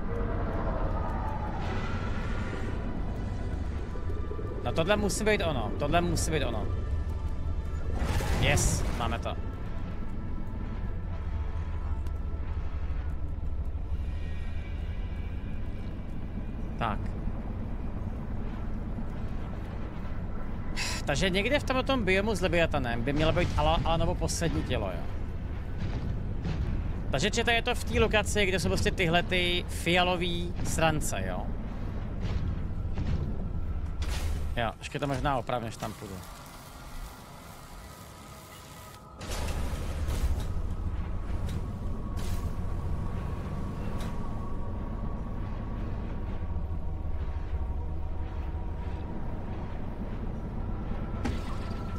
No tohle musí být ono, tohle musí být ono. Yes, máme to. Tak. Takže někde v tomto biomu s Leviathanem by mělo být Alanovo poslední tělo, jo. Takže čete je to v té lokaci, kde jsou prostě tyhle ty fialový srance, jo. Jo, ještě to možná opravdu, než tam půjdu.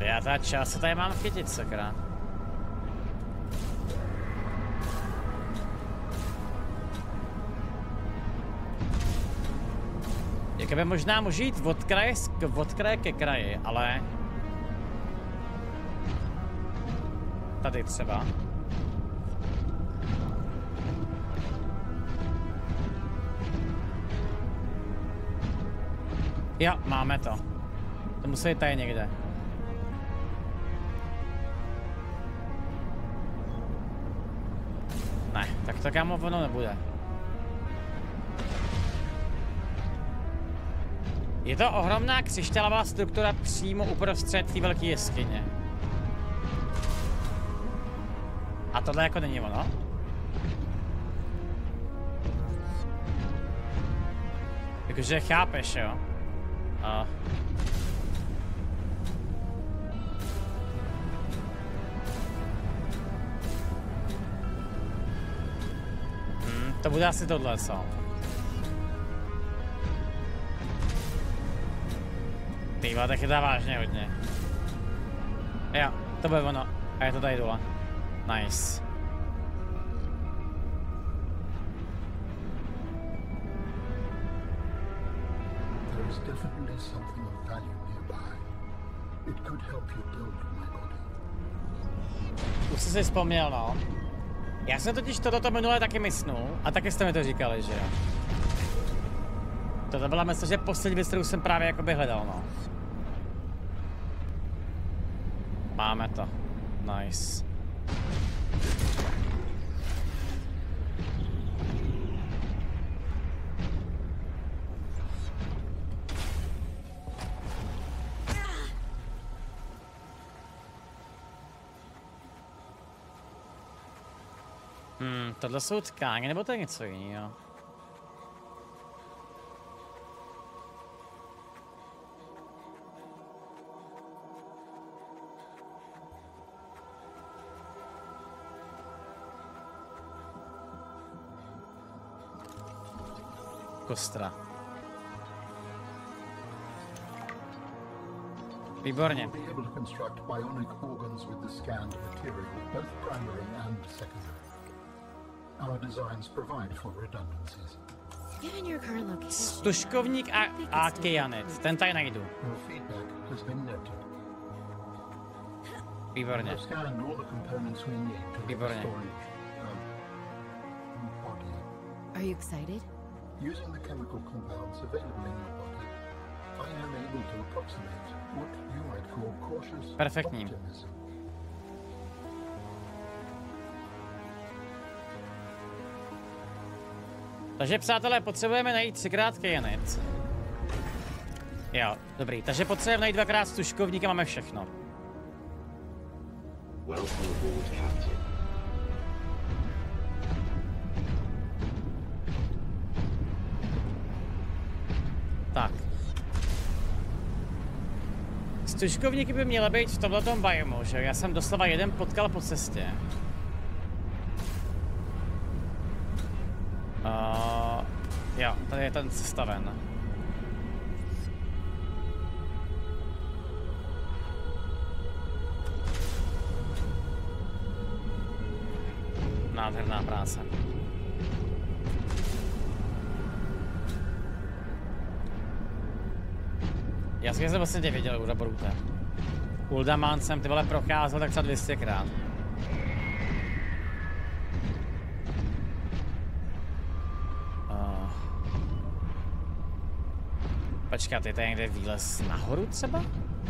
Já ta čas se tady mám chytit, sakra. Jakoby možná můžu jít od kraje, od kraje ke kraji, ale... Tady třeba. Jo, máme to. To musí jít tady někde. Ne, tak to kámo ono nebude. Je to ohromná křišťálová struktura přímo uprostřed té velké jeskyně. A tohle jako není ono? Jakože chápeš, jo? A... Hmm, to bude asi tohle, co? Týva, to chytá vážně hodně. Jo, to bude ono. A je to tady dole. Nice. There is definitely something of value nearby. It could help you build my body. Už jsi si vzpomněl, no. Já jsem totiž toto minule taky mysnul a taky jste mi to říkali, že jo. Toto byla myslím, že poslední věc, kterou jsem právě jakoby hledal, no. Máme to. Nice. Hmm, tohle jsou tkáně, nebo to je něco jiného? Kostra. Výborně. You'll be able to construct bionic organs with the scanned material, both primary and secondary. Our designs provide for redundancies. Given your current location, Stužkovník a, a kyanit. Ten tady najdu. Your feedback has been noted. Výborně. I've scanned all the components we need to Výborně. restore um, body. are you excited? Using the chemical compounds available in your body, I am able to approximate what you might call cautious Perfektní. optimism. Takže přátelé, potřebujeme najít třikrát kyanit. Jo, dobrý. Takže potřebujeme najít dvakrát stužkovník a máme všechno. Welcome aboard, Captain. Tak. Stužkovníky by měly být v tomhletom biomu, že? Já jsem doslova jeden potkal po cestě. Uh, jo, tady je ten sestaven. Nádherná práce. Já jsem vlastně nevěděl, Uda Brute. Uldaman jsem ty vole procházel tak třeba dvě stě krát. Uh. Počkat, je tady někde výlez nahoru třeba?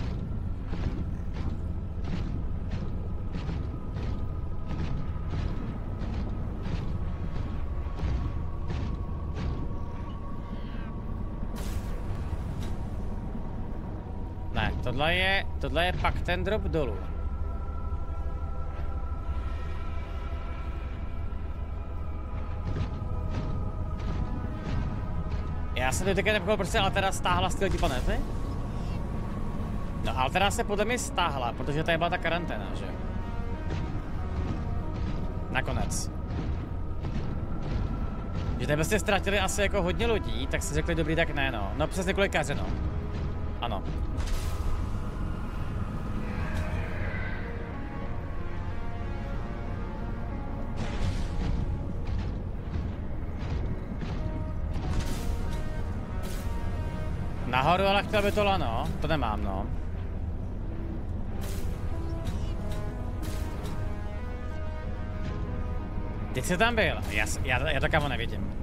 Ne, tohle je, tohle je pak ten drop dolů. Já jsem to teďka nepochopil, proč se Altera stáhla z této planety? No Altera se podle mě stáhla, protože tady byla ta karanténa, že? Nakonec. Že tady byste ztratili asi jako hodně lidí, tak si řekli dobrý, tak ne no. No přes několikaře no. Ano. Nahoru, ale chtěl by to lano, to nemám, no. Teď jsi tam byl, já, já, já to kamo nevidím.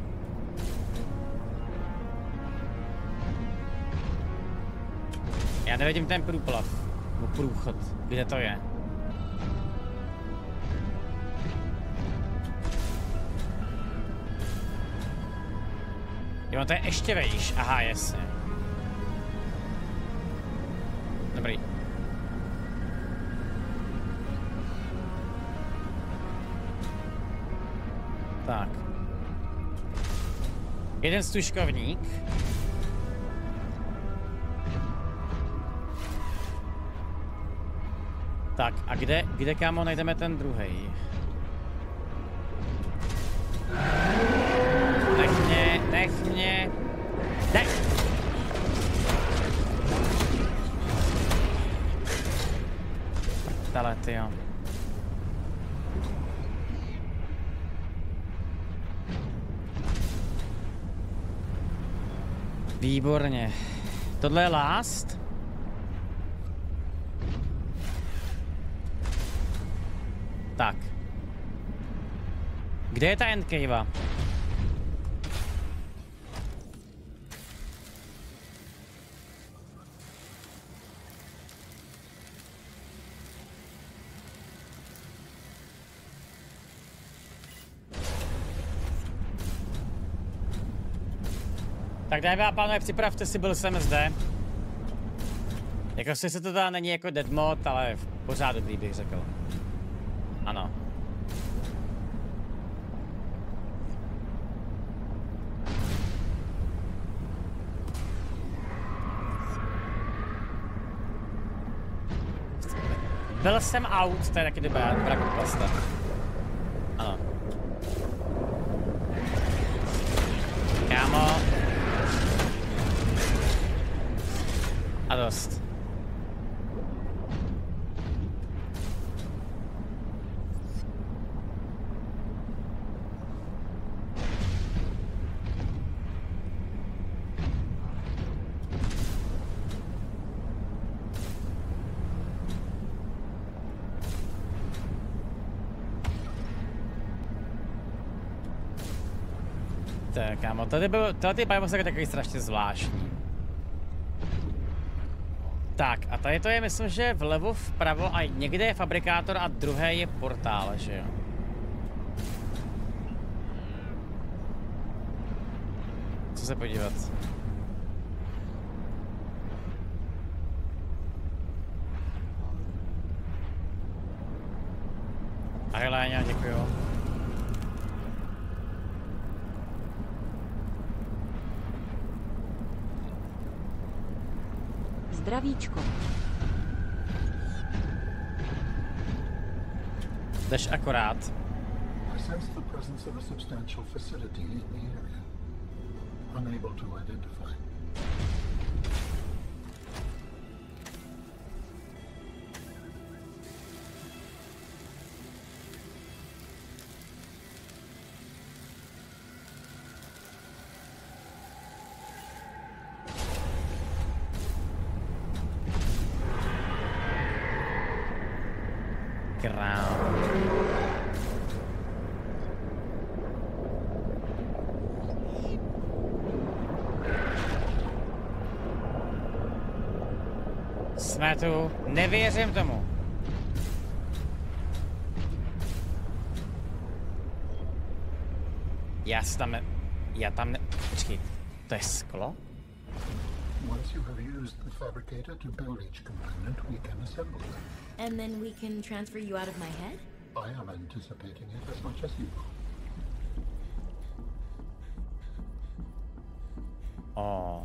Já nevidím ten průplav, nebo průchod, kde to je. Jo, to je ještě vejš, aha, jasně. Dobrý. Tak. Jeden stužkovník. Tak, a kde, kde kámo najdeme ten druhej? Nech mě, nech mě. Nech! Prdele, tyjo. Výborně. Tohle je last? Tak. Kde je ta end cave? Tak dámy a pánové, připravte si, byl jsem zde. Jako si se to teda není jako dead mod, ale pořád dobrý bych řekl. Ano. Byl jsem out, to je taky dobrá, dobrá kompasta. Ano. Kámo. A dost. Tak, kámo, tady byl, tady byl tady takový strašně zvláštní. Tak, a tady to je, myslím, že vlevo, vpravo a někde je fabrikátor a druhé je portál, že jo? Co se podívat? Ahoj, Léňa, děkuju. Zdravíčko. Jdeš akorát. I sense the presence of a substantial facility in the area. Unable to identify. Jsme tu, nevěřím tomu. Já si tam ne... Já tam ne... Počkej, to je sklo? Once you have used the fabricator to build each component, we can assemble them. And then we can transfer you out of my head? I am anticipating it as much as you are. Oh.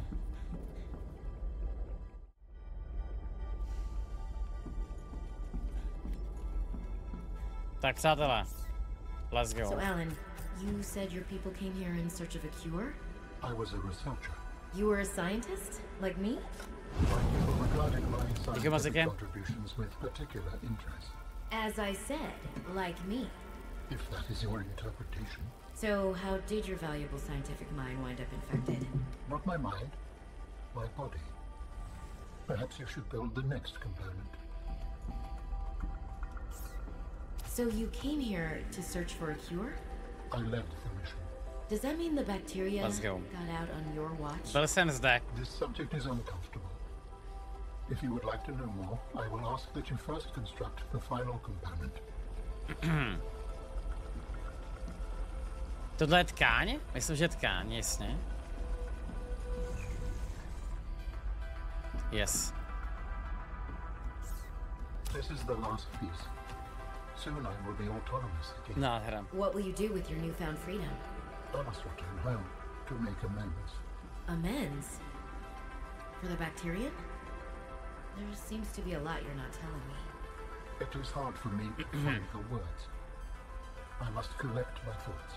Tak přátelé, let's go. So Alan, you said your people came here in search of a cure? I was a researcher. You were a scientist, like me? My people regarded my once scientific again. contributions with particular interest. As I said, like me. If that is your interpretation. So how did your valuable scientific mind wind up infected? Not my mind. my body. Perhaps you should build the next component. So you came here to search for a cure? I led the mission. Does that mean the bacteria Let's go. got out on your watch? Byl jsem zde. This subject is uncomfortable. If you would like to know more, I will ask that you first construct the final component. Tohle je tkáň? Myslím, že tkáň, jasně. Yes. This is the last piece. Soon I will be autonomous again. Nádhera. What will you do with your newfound freedom? I must return home to make amends. Amends? For the Bacterian? There seems to be a lot you're not telling me. It is hard for me to find the words. I must collect my thoughts.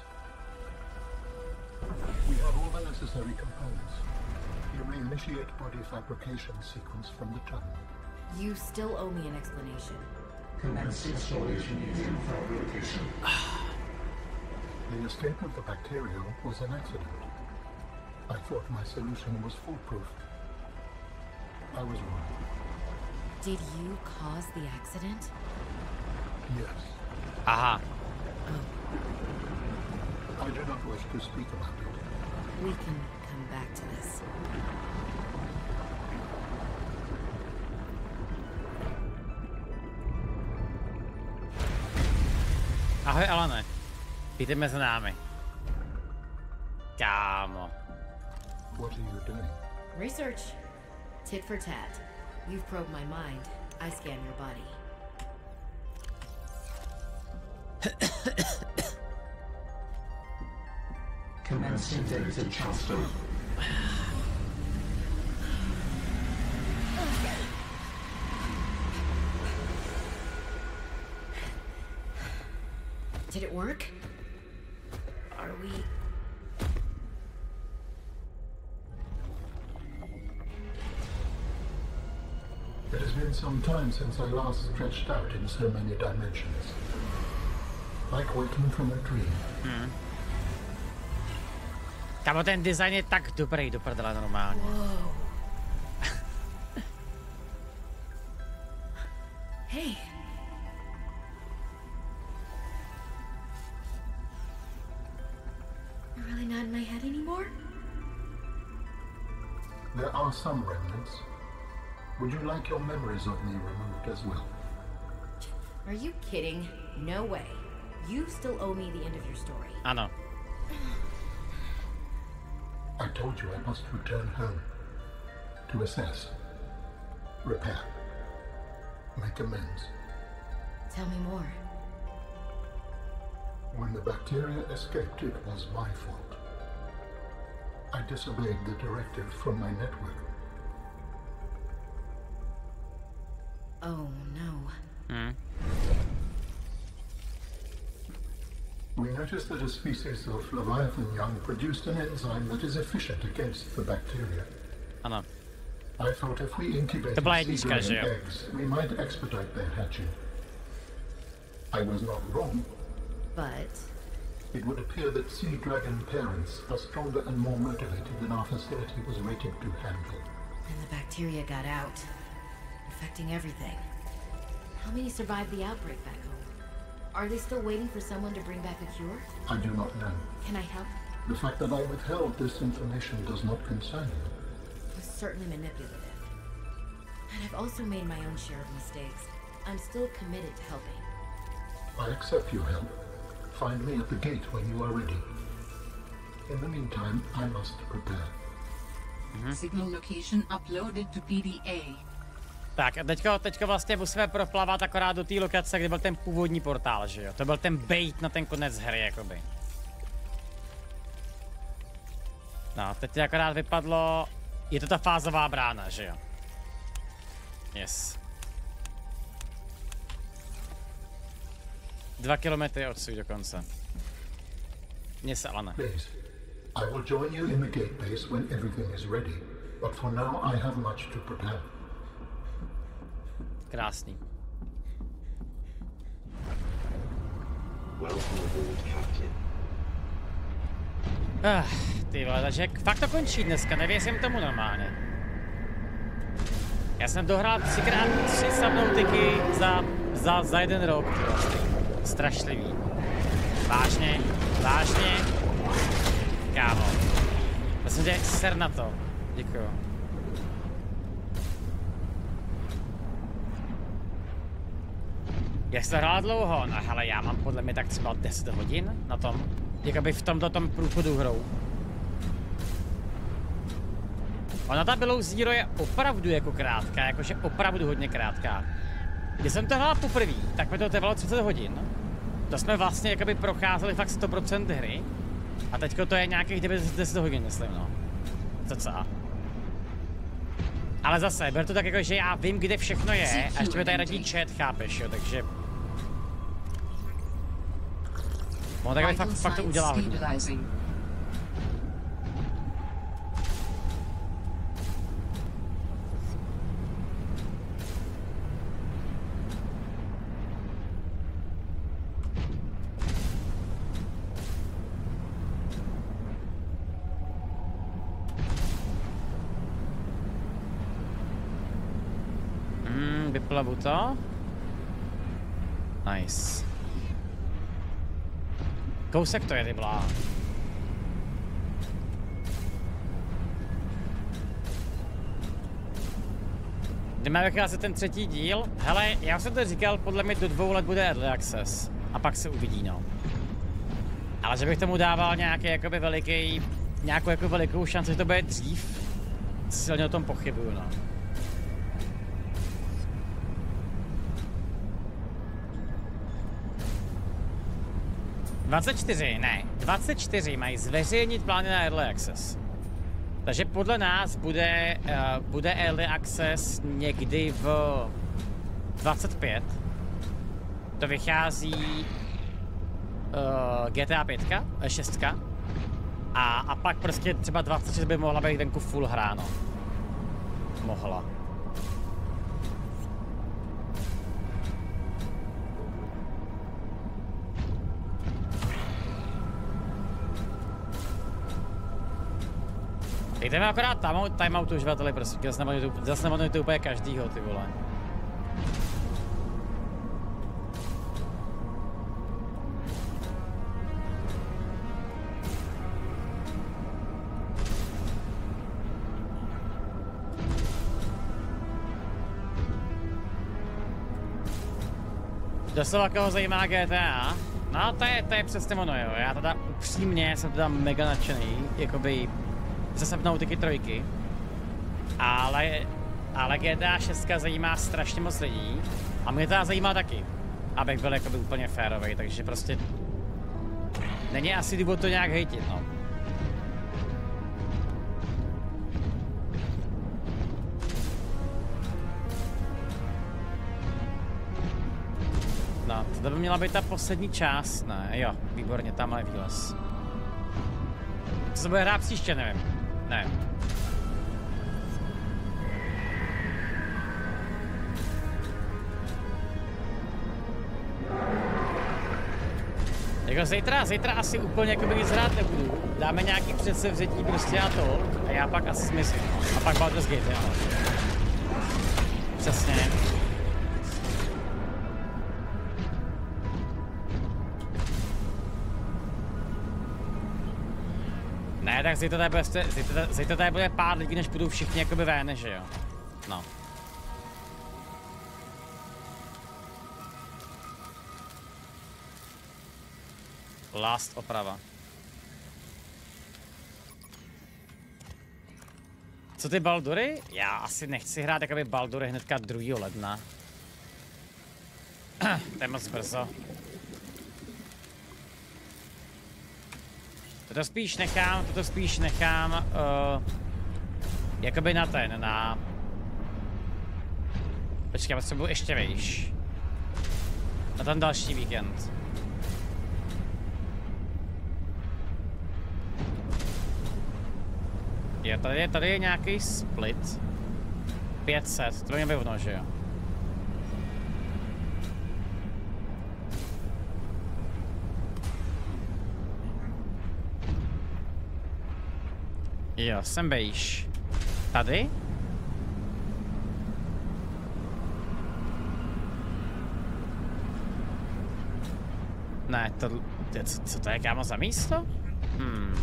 We have all the necessary components. You may initiate body fabrication sequence from the terminal. You still owe me an explanation. Commence installation using fabrication. The escape of the bacteria was an accident. I thought my solution was foolproof. I was wrong. Did you cause the accident? Yes. Aha. I do not wish to speak about it. We can come back to this. Ahoj, Alane. Vítej mezi námi. Kámo. What are you doing? Research. Tit for tat. You've probed my mind. I scan your body. Commencing data transfer. Did it work? Are we... It has been some time since I last stretched out in so many dimensions. Like waking from a dream. Hmm. Kámo, ten design je tak dobrý do prdele normálně. Whoa. Hey. You're really not in my head anymore? There are some remnants. Would you like your memories of me removed as well? Are you kidding? No way. You still owe me the end of your story. Ano. I told you I must return home. To assess. Repair. Make amends. Tell me more. When the bacteria escaped, it was my fault. I disobeyed the directive from my network. Oh no. Hmm. We noticed that a species of Leviathan young produced an enzyme that is efficient against the bacteria. Ano. I thought if we incubated To byla sea jednička, že dragon jo? eggs, we might expedite their hatching. I was not wrong. But... It would appear that sea dragon parents are stronger and more motivated than our facility was rated to handle. And the bacteria got out, infecting everything. How many survived the outbreak back home? Are they still waiting for someone to bring back a cure? I do not know. Can I help? The fact that I withheld this information does not concern you. It was certainly manipulative. And I've also made my own share of mistakes. I'm still committed to helping. I accept your help. Find me at the gate when you are ready. In the meantime, I must prepare. Mhm. Signal location uploaded to P D A. Tak a teďko, teďko vlastně musíme proplavat akorát do té lokace, kde byl ten původní portál, že jo? To byl ten bait na ten konec hry, jakoby. No, teď akorát vypadlo... Je to ta fázová brána, že jo? Yes. Dva kilometry odsud dokonce. Mně se ale ne. Please, I will join you in the gate base when everything is ready. But for now, I have much to prepare. Krásný. Welcome aboard, Captain. Ah, ty vole, takže fakt to končí dneska, nevěřím tomu normálně. Já jsem dohrál třikrát tři Subnautiky za, za, za jeden rok, prostě. Strašlivý. Vážně, vážně. Kámo. Já jsem tě ser na to. Děkuju. Jak jsi to hrál dlouho? No hele, já mám podle mě tak třeba deset hodin na tom. Jakoby v tomto tom průchodu hrou. Ona ta Below Zero je opravdu jako krátká, jakože opravdu hodně krátká. Když jsem to hrál poprvé, tak mi to trvalo třicet hodin. To jsme vlastně jakoby procházeli fakt sto procent hry. A teďko to je nějakých deset hodin, myslím, no. Cca. Ale zase, ber to tak jako, že já vím, kde všechno je a ještě mi tady radí chat, chápeš, jo, takže... No tak fakt, fakt to udělá hodně. Vyplavu to. Nice. Kousek to je, ty blá. Jdeme vycházet ten třetí díl. Hele, já jsem to říkal, podle mě do dvou let bude Early Access. A pak se uvidí, no. Ale že bych tomu dával nějaký jakoby veliký, nějakou jako velikou šanci, že to bude dřív. Silně o tom pochybuju, no. dvacet čtyři, ne, dvacet čtyři mají zveřejnit plány na Early Access. Takže podle nás bude, uh, bude Early Access někdy v dvacet pět. To vychází uh, G T A pět, šest. A, a pak prostě třeba dvacet šest by mohla být venku full hráno. Mohla. Jdeme akorát timeoutu uživateli, prostě, zase nemanujte úplně každýho, ty vole. Doslova koho zajímá G T A? No to je, to je přesně ono, jo, já teda upřímně jsem teda mega nadšený, jakoby ze Subnautiky trojky, ale, ale G T A šest zajímá strašně moc lidí a mě to zajímá taky, abych byl jakoby úplně férovej, takže prostě není asi důvod to nějak hejtit, no. No, to by měla být ta poslední část, ne, jo, výborně, tamhle výlez. Co se bude hrát příště, nevím. Ne. Jako zítra, zítra asi úplně jako nic hrát nebudu. Dáme nějaký předsevzetí prostě a to. A já pak asi zmizím. A pak Baldur's Gate, jo. Přesně. Ne, tak zítra tady bude, zítra, zítra tady bude pár lidí, než budou všichni jakoby ven, že jo. No. Last oprava. Co ty Baldury? Já asi nechci hrát jakoby Baldury hnedka druhého ledna. To je moc brzo. To spíš nechám, to spíš nechám, uh, jakoby na ten, na... Počkej, já potřebuji ještě vejš. Na ten další víkend. Je, tady je, tady je nějaký split. pět set, to mě vyvno, že jo? Jo, jsem bejš. Tady? Ne, to... Co, co to je, kámo, za místo? Hmm.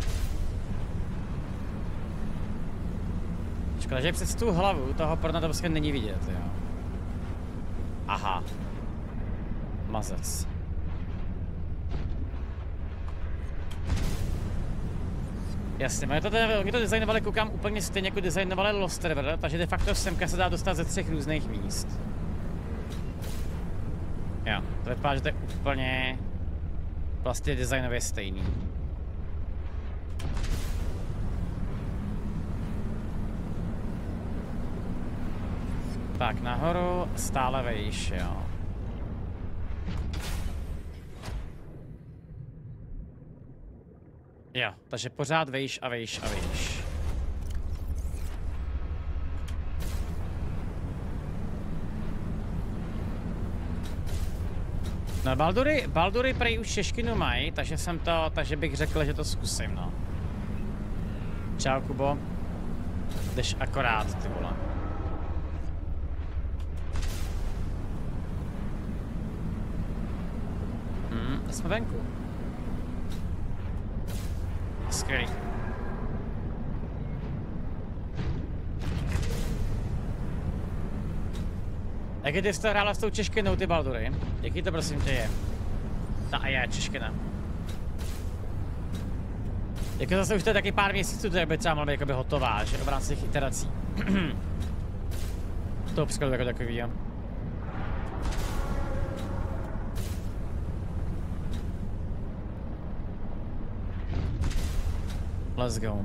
Škoda, že přes tu hlavu toho porna to prostě není vidět, jo. Aha. Mazec. Jasně, mě to, mě to designovali, koukám, úplně stejně jako designovali Lost River, takže de facto semka se dá dostat ze třech různých míst. Jo, to vypadá, že to je úplně vlastně designově stejný. Tak, nahoru, stále vejš, jo. Jo, takže pořád vejš a vejš a vejš. No, Baldury, Baldury prej už češtinu mají, takže jsem to, takže bych řekl, že to zkusím, no. Čau, Kubo. Jdeš akorát, ty vole. Hm, jsme venku. Skvělý. Jak ty jsi to hrála s tou češkinou, ty Baldury? Jaký to prosím tě je? Ta a je češkina. Jako zase už to je taky pár měsíců, to by třeba mohla být jakoby hotová, že v rámci těch iterací. To překladu jako takový, jo. Let's go.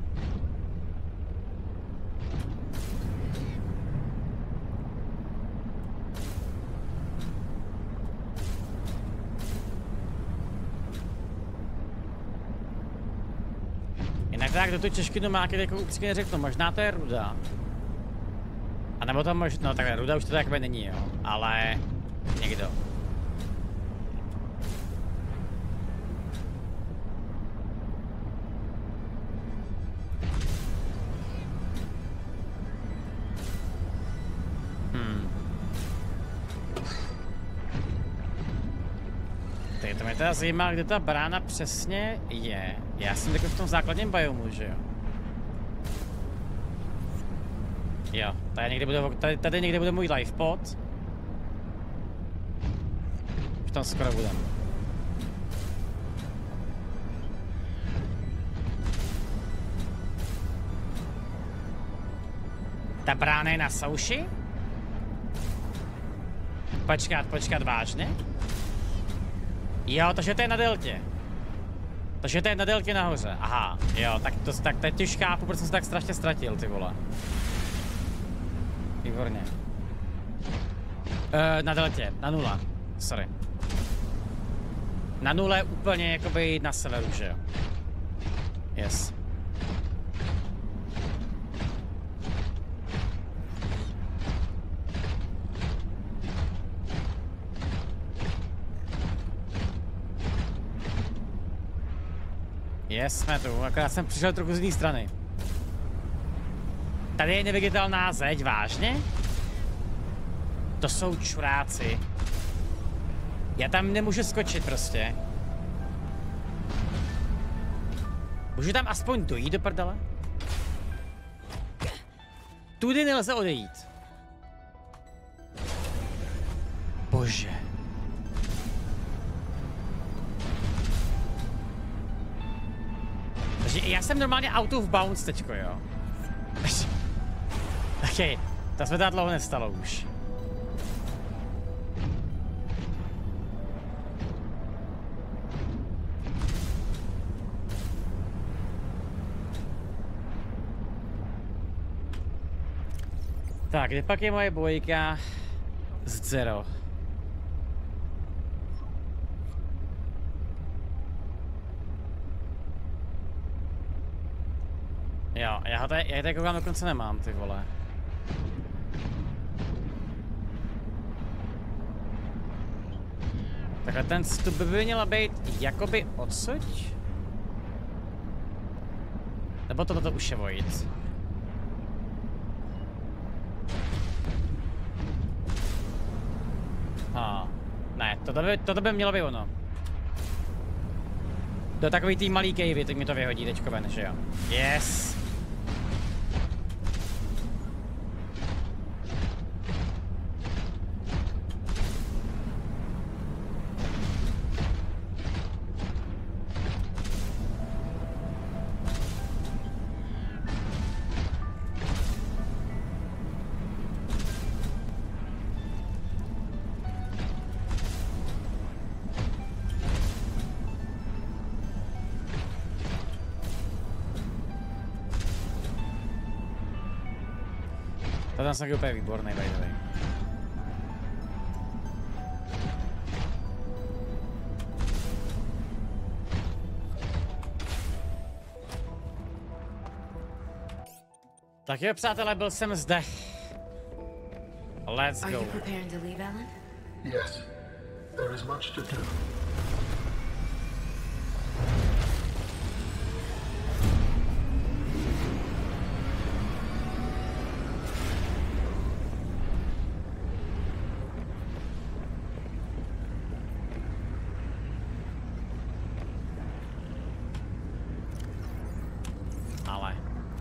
Jinak tak, kdo tu češtinu má, když jako upřímně řeknu, možná to je ruda. A nebo to možná, no takhle, ruda už to takové není, jo, ale někdo. To mě teda zajímá, kde ta brána přesně je. Já jsem jako v tom základním biomu, že jo? Jo, tady někde bude, tady, tady někde bude můj life pod. Už tam skoro budem. Ta brána je na souši? Počkat, počkat, vážně? Jo, takže to je na deltě. Takže to je na deltě nahoře. Aha, jo, tak to tak teď už chápu, proč jsem se tak strašně ztratil, ty vole. Výborně. E, na deltě, na nula. Sorry. Na nule úplně jakoby na severu, že jo. Yes. Yes, jsme tu, akorát jsem přišel trochu z jiné strany. Tady je neviditelná zeď, vážně? To jsou čuráci. Já tam nemůžu skočit prostě. Můžu tam aspoň dojít do prdele? Tudy nelze odejít. Bože. Takže já jsem normálně out of bounds teďko, jo. Ok, to se tak dlouho nestalo už. Tak, kde pak je moje bojka z Zero? Jo, já ho tady, já tady koukám, dokonce nemám, ty vole. Takhle ten vstup by měla být jakoby odsuď? Nebo to toto už je vojít? A, ne, toto by, toto by mělo být ono. Do takový tý malý cavey, teď mi to vyhodí teďko ven, že jo? Yes! To jsem úplně výborný, by the way. Tak jo, přátelé, byl jsem zde. Let's Are go. you preparing to leave, Alan? Yes, there is much to do. Ale.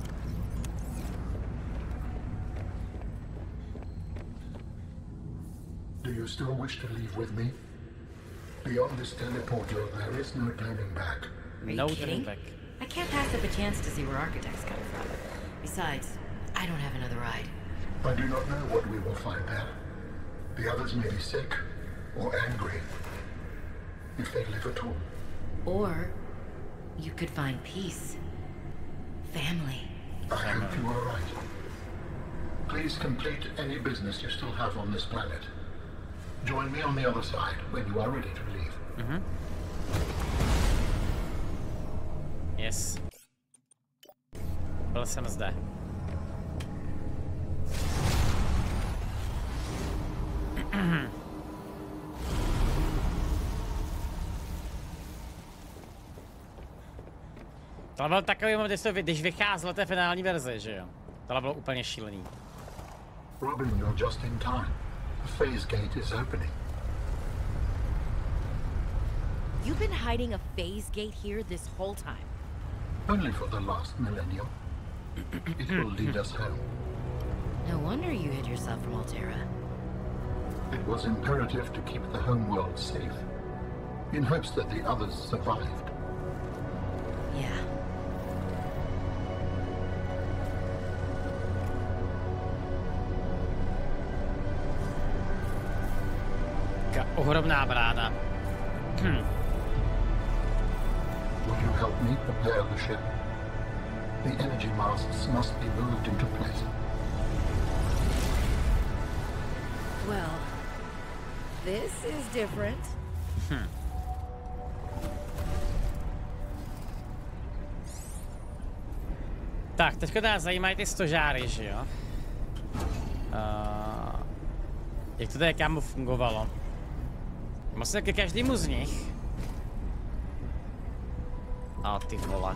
Do you still wish to leave with me? Beyond this teleporter, there is no turning back. Are you No kidding? turning back. I can't pass up a chance to see where architects come from. Besides, I don't have another ride. I do not know what we will find there. The others may be sick or angry, if they live at all. Or you could find peace. Family. I hope you are right. Please complete any business you still have on this planet. Join me on the other side when you are ready to leave. Mhm. Yes. Byl jsem zde. To byl takový moment, když to- když vycházela té finální verze, že jo? To bylo úplně šílený. Robin, you're just in time. The phase gate is opening. You've been hiding a phase gate here this whole time. Only for the last millennium. It will lead us home. No wonder you hid yourself from Altera. It was imperative to keep the homeworld safe, in hopes that the others survived. Yeah. Ka- ohromná brána. Hm. Will you help me prepare the ship? The energy masts must be moved into place. Well, this is different. Tak, teďka nás zajímají ty stožáry, že jo? Uh, jak to tady kámo fungovalo? Musím ke každému z nich. A ty vole.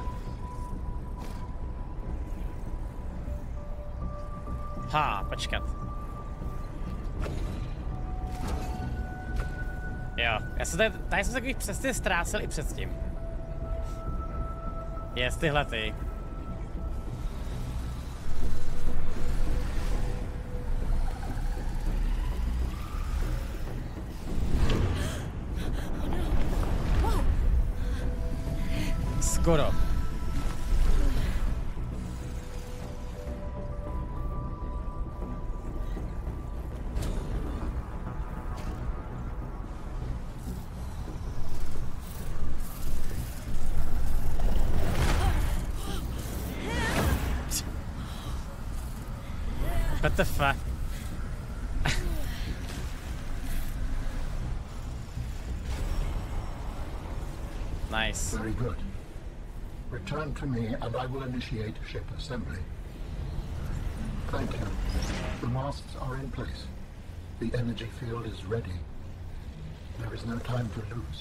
Ha, počkat. Jo, já jsem tady, tady jsem takových přesně ztrácel i předtím. Jest tyhle ty. Skoro. What the fuck? Nice. Very good. Return to me and I will initiate ship assembly. Thank you. The masts are in place. The energy field is ready. There is no time to lose.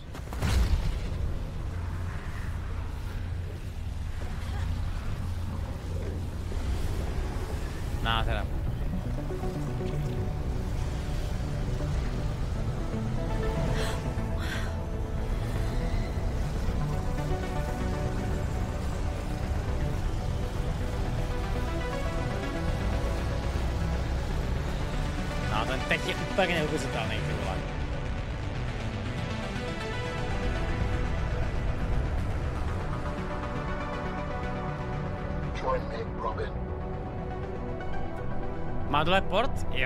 Nádhera. teď je úplně neuvěřitelný, ty vole. Join me, Robin. Má dole port? Jo.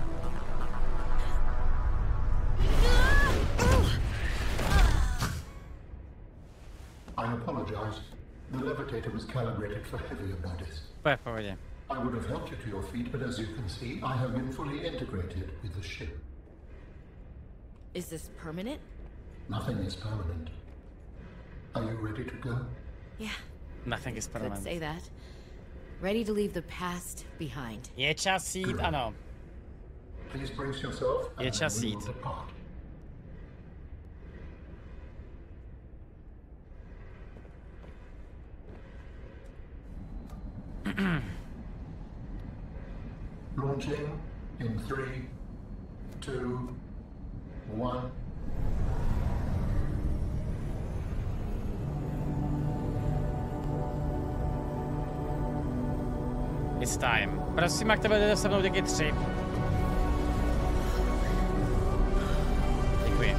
I apologize. The levitator was calibrated for heavier bodies. Úplně v pohodě. I would have helped you to your feet, but as you can see, I have been fully integrated with the ship. Is this permanent? Nothing is permanent. Are you ready to go? Yeah, Nothing is could permanent. say that. Ready to leave the past behind. Je čas jít, ano. Please brace yourself Je and čas we jít. will depart. Launching in three, two, one. It's time. Prosím, aktivujte se mnou taky tři. Děkuji.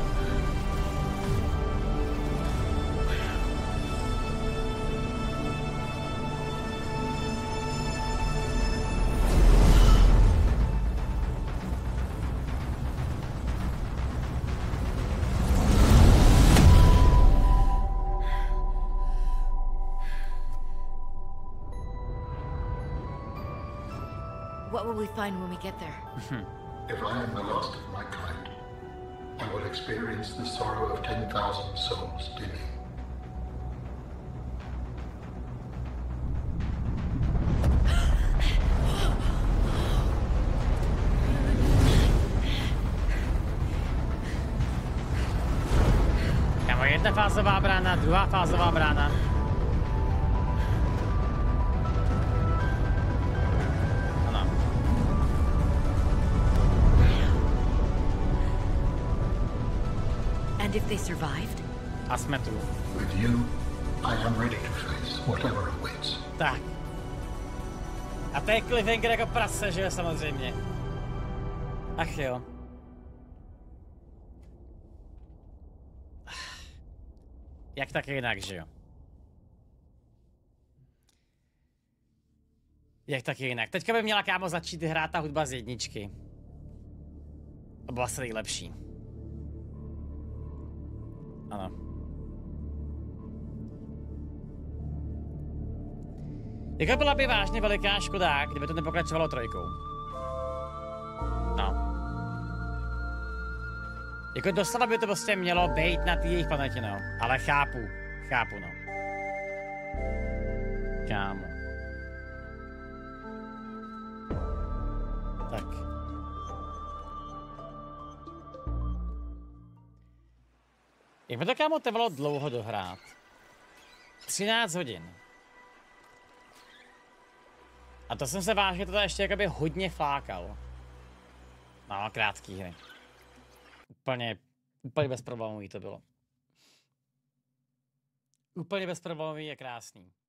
What will we find when we get there? If I am the last of my kind, I will experience the sorrow of ten thousand souls dimming. Kámo, jedna fázová brána, druhá fázová brána. Ano. And if they survived? A jsme tu. With you, I am ready to face whatever awaits. Tak. A to je cliffhanger jako prase, že jo, samozřejmě. Ach jo. Jak tak jinak, že jo? Jak tak jinak. Teďka by měla, kámo, začít hrát ta hudba z jedničky. To bylo asi nejlepší. Ano. Jako byla by vážně veliká škoda, kdyby to nepokračovalo trojkou. No. Jako dostala by to prostě mělo být na té jejich planetě, no. Ale chápu. Chápu, no. Kámo. Tak. Jak by to, kámo, trvalo dlouho dohrát? třináct hodin. A to jsem se vážně teda ještě jakoby hodně flákal. No, krátký hry. Úplně, úplně bezproblémový to bylo. Úplně bezproblémový a krásný.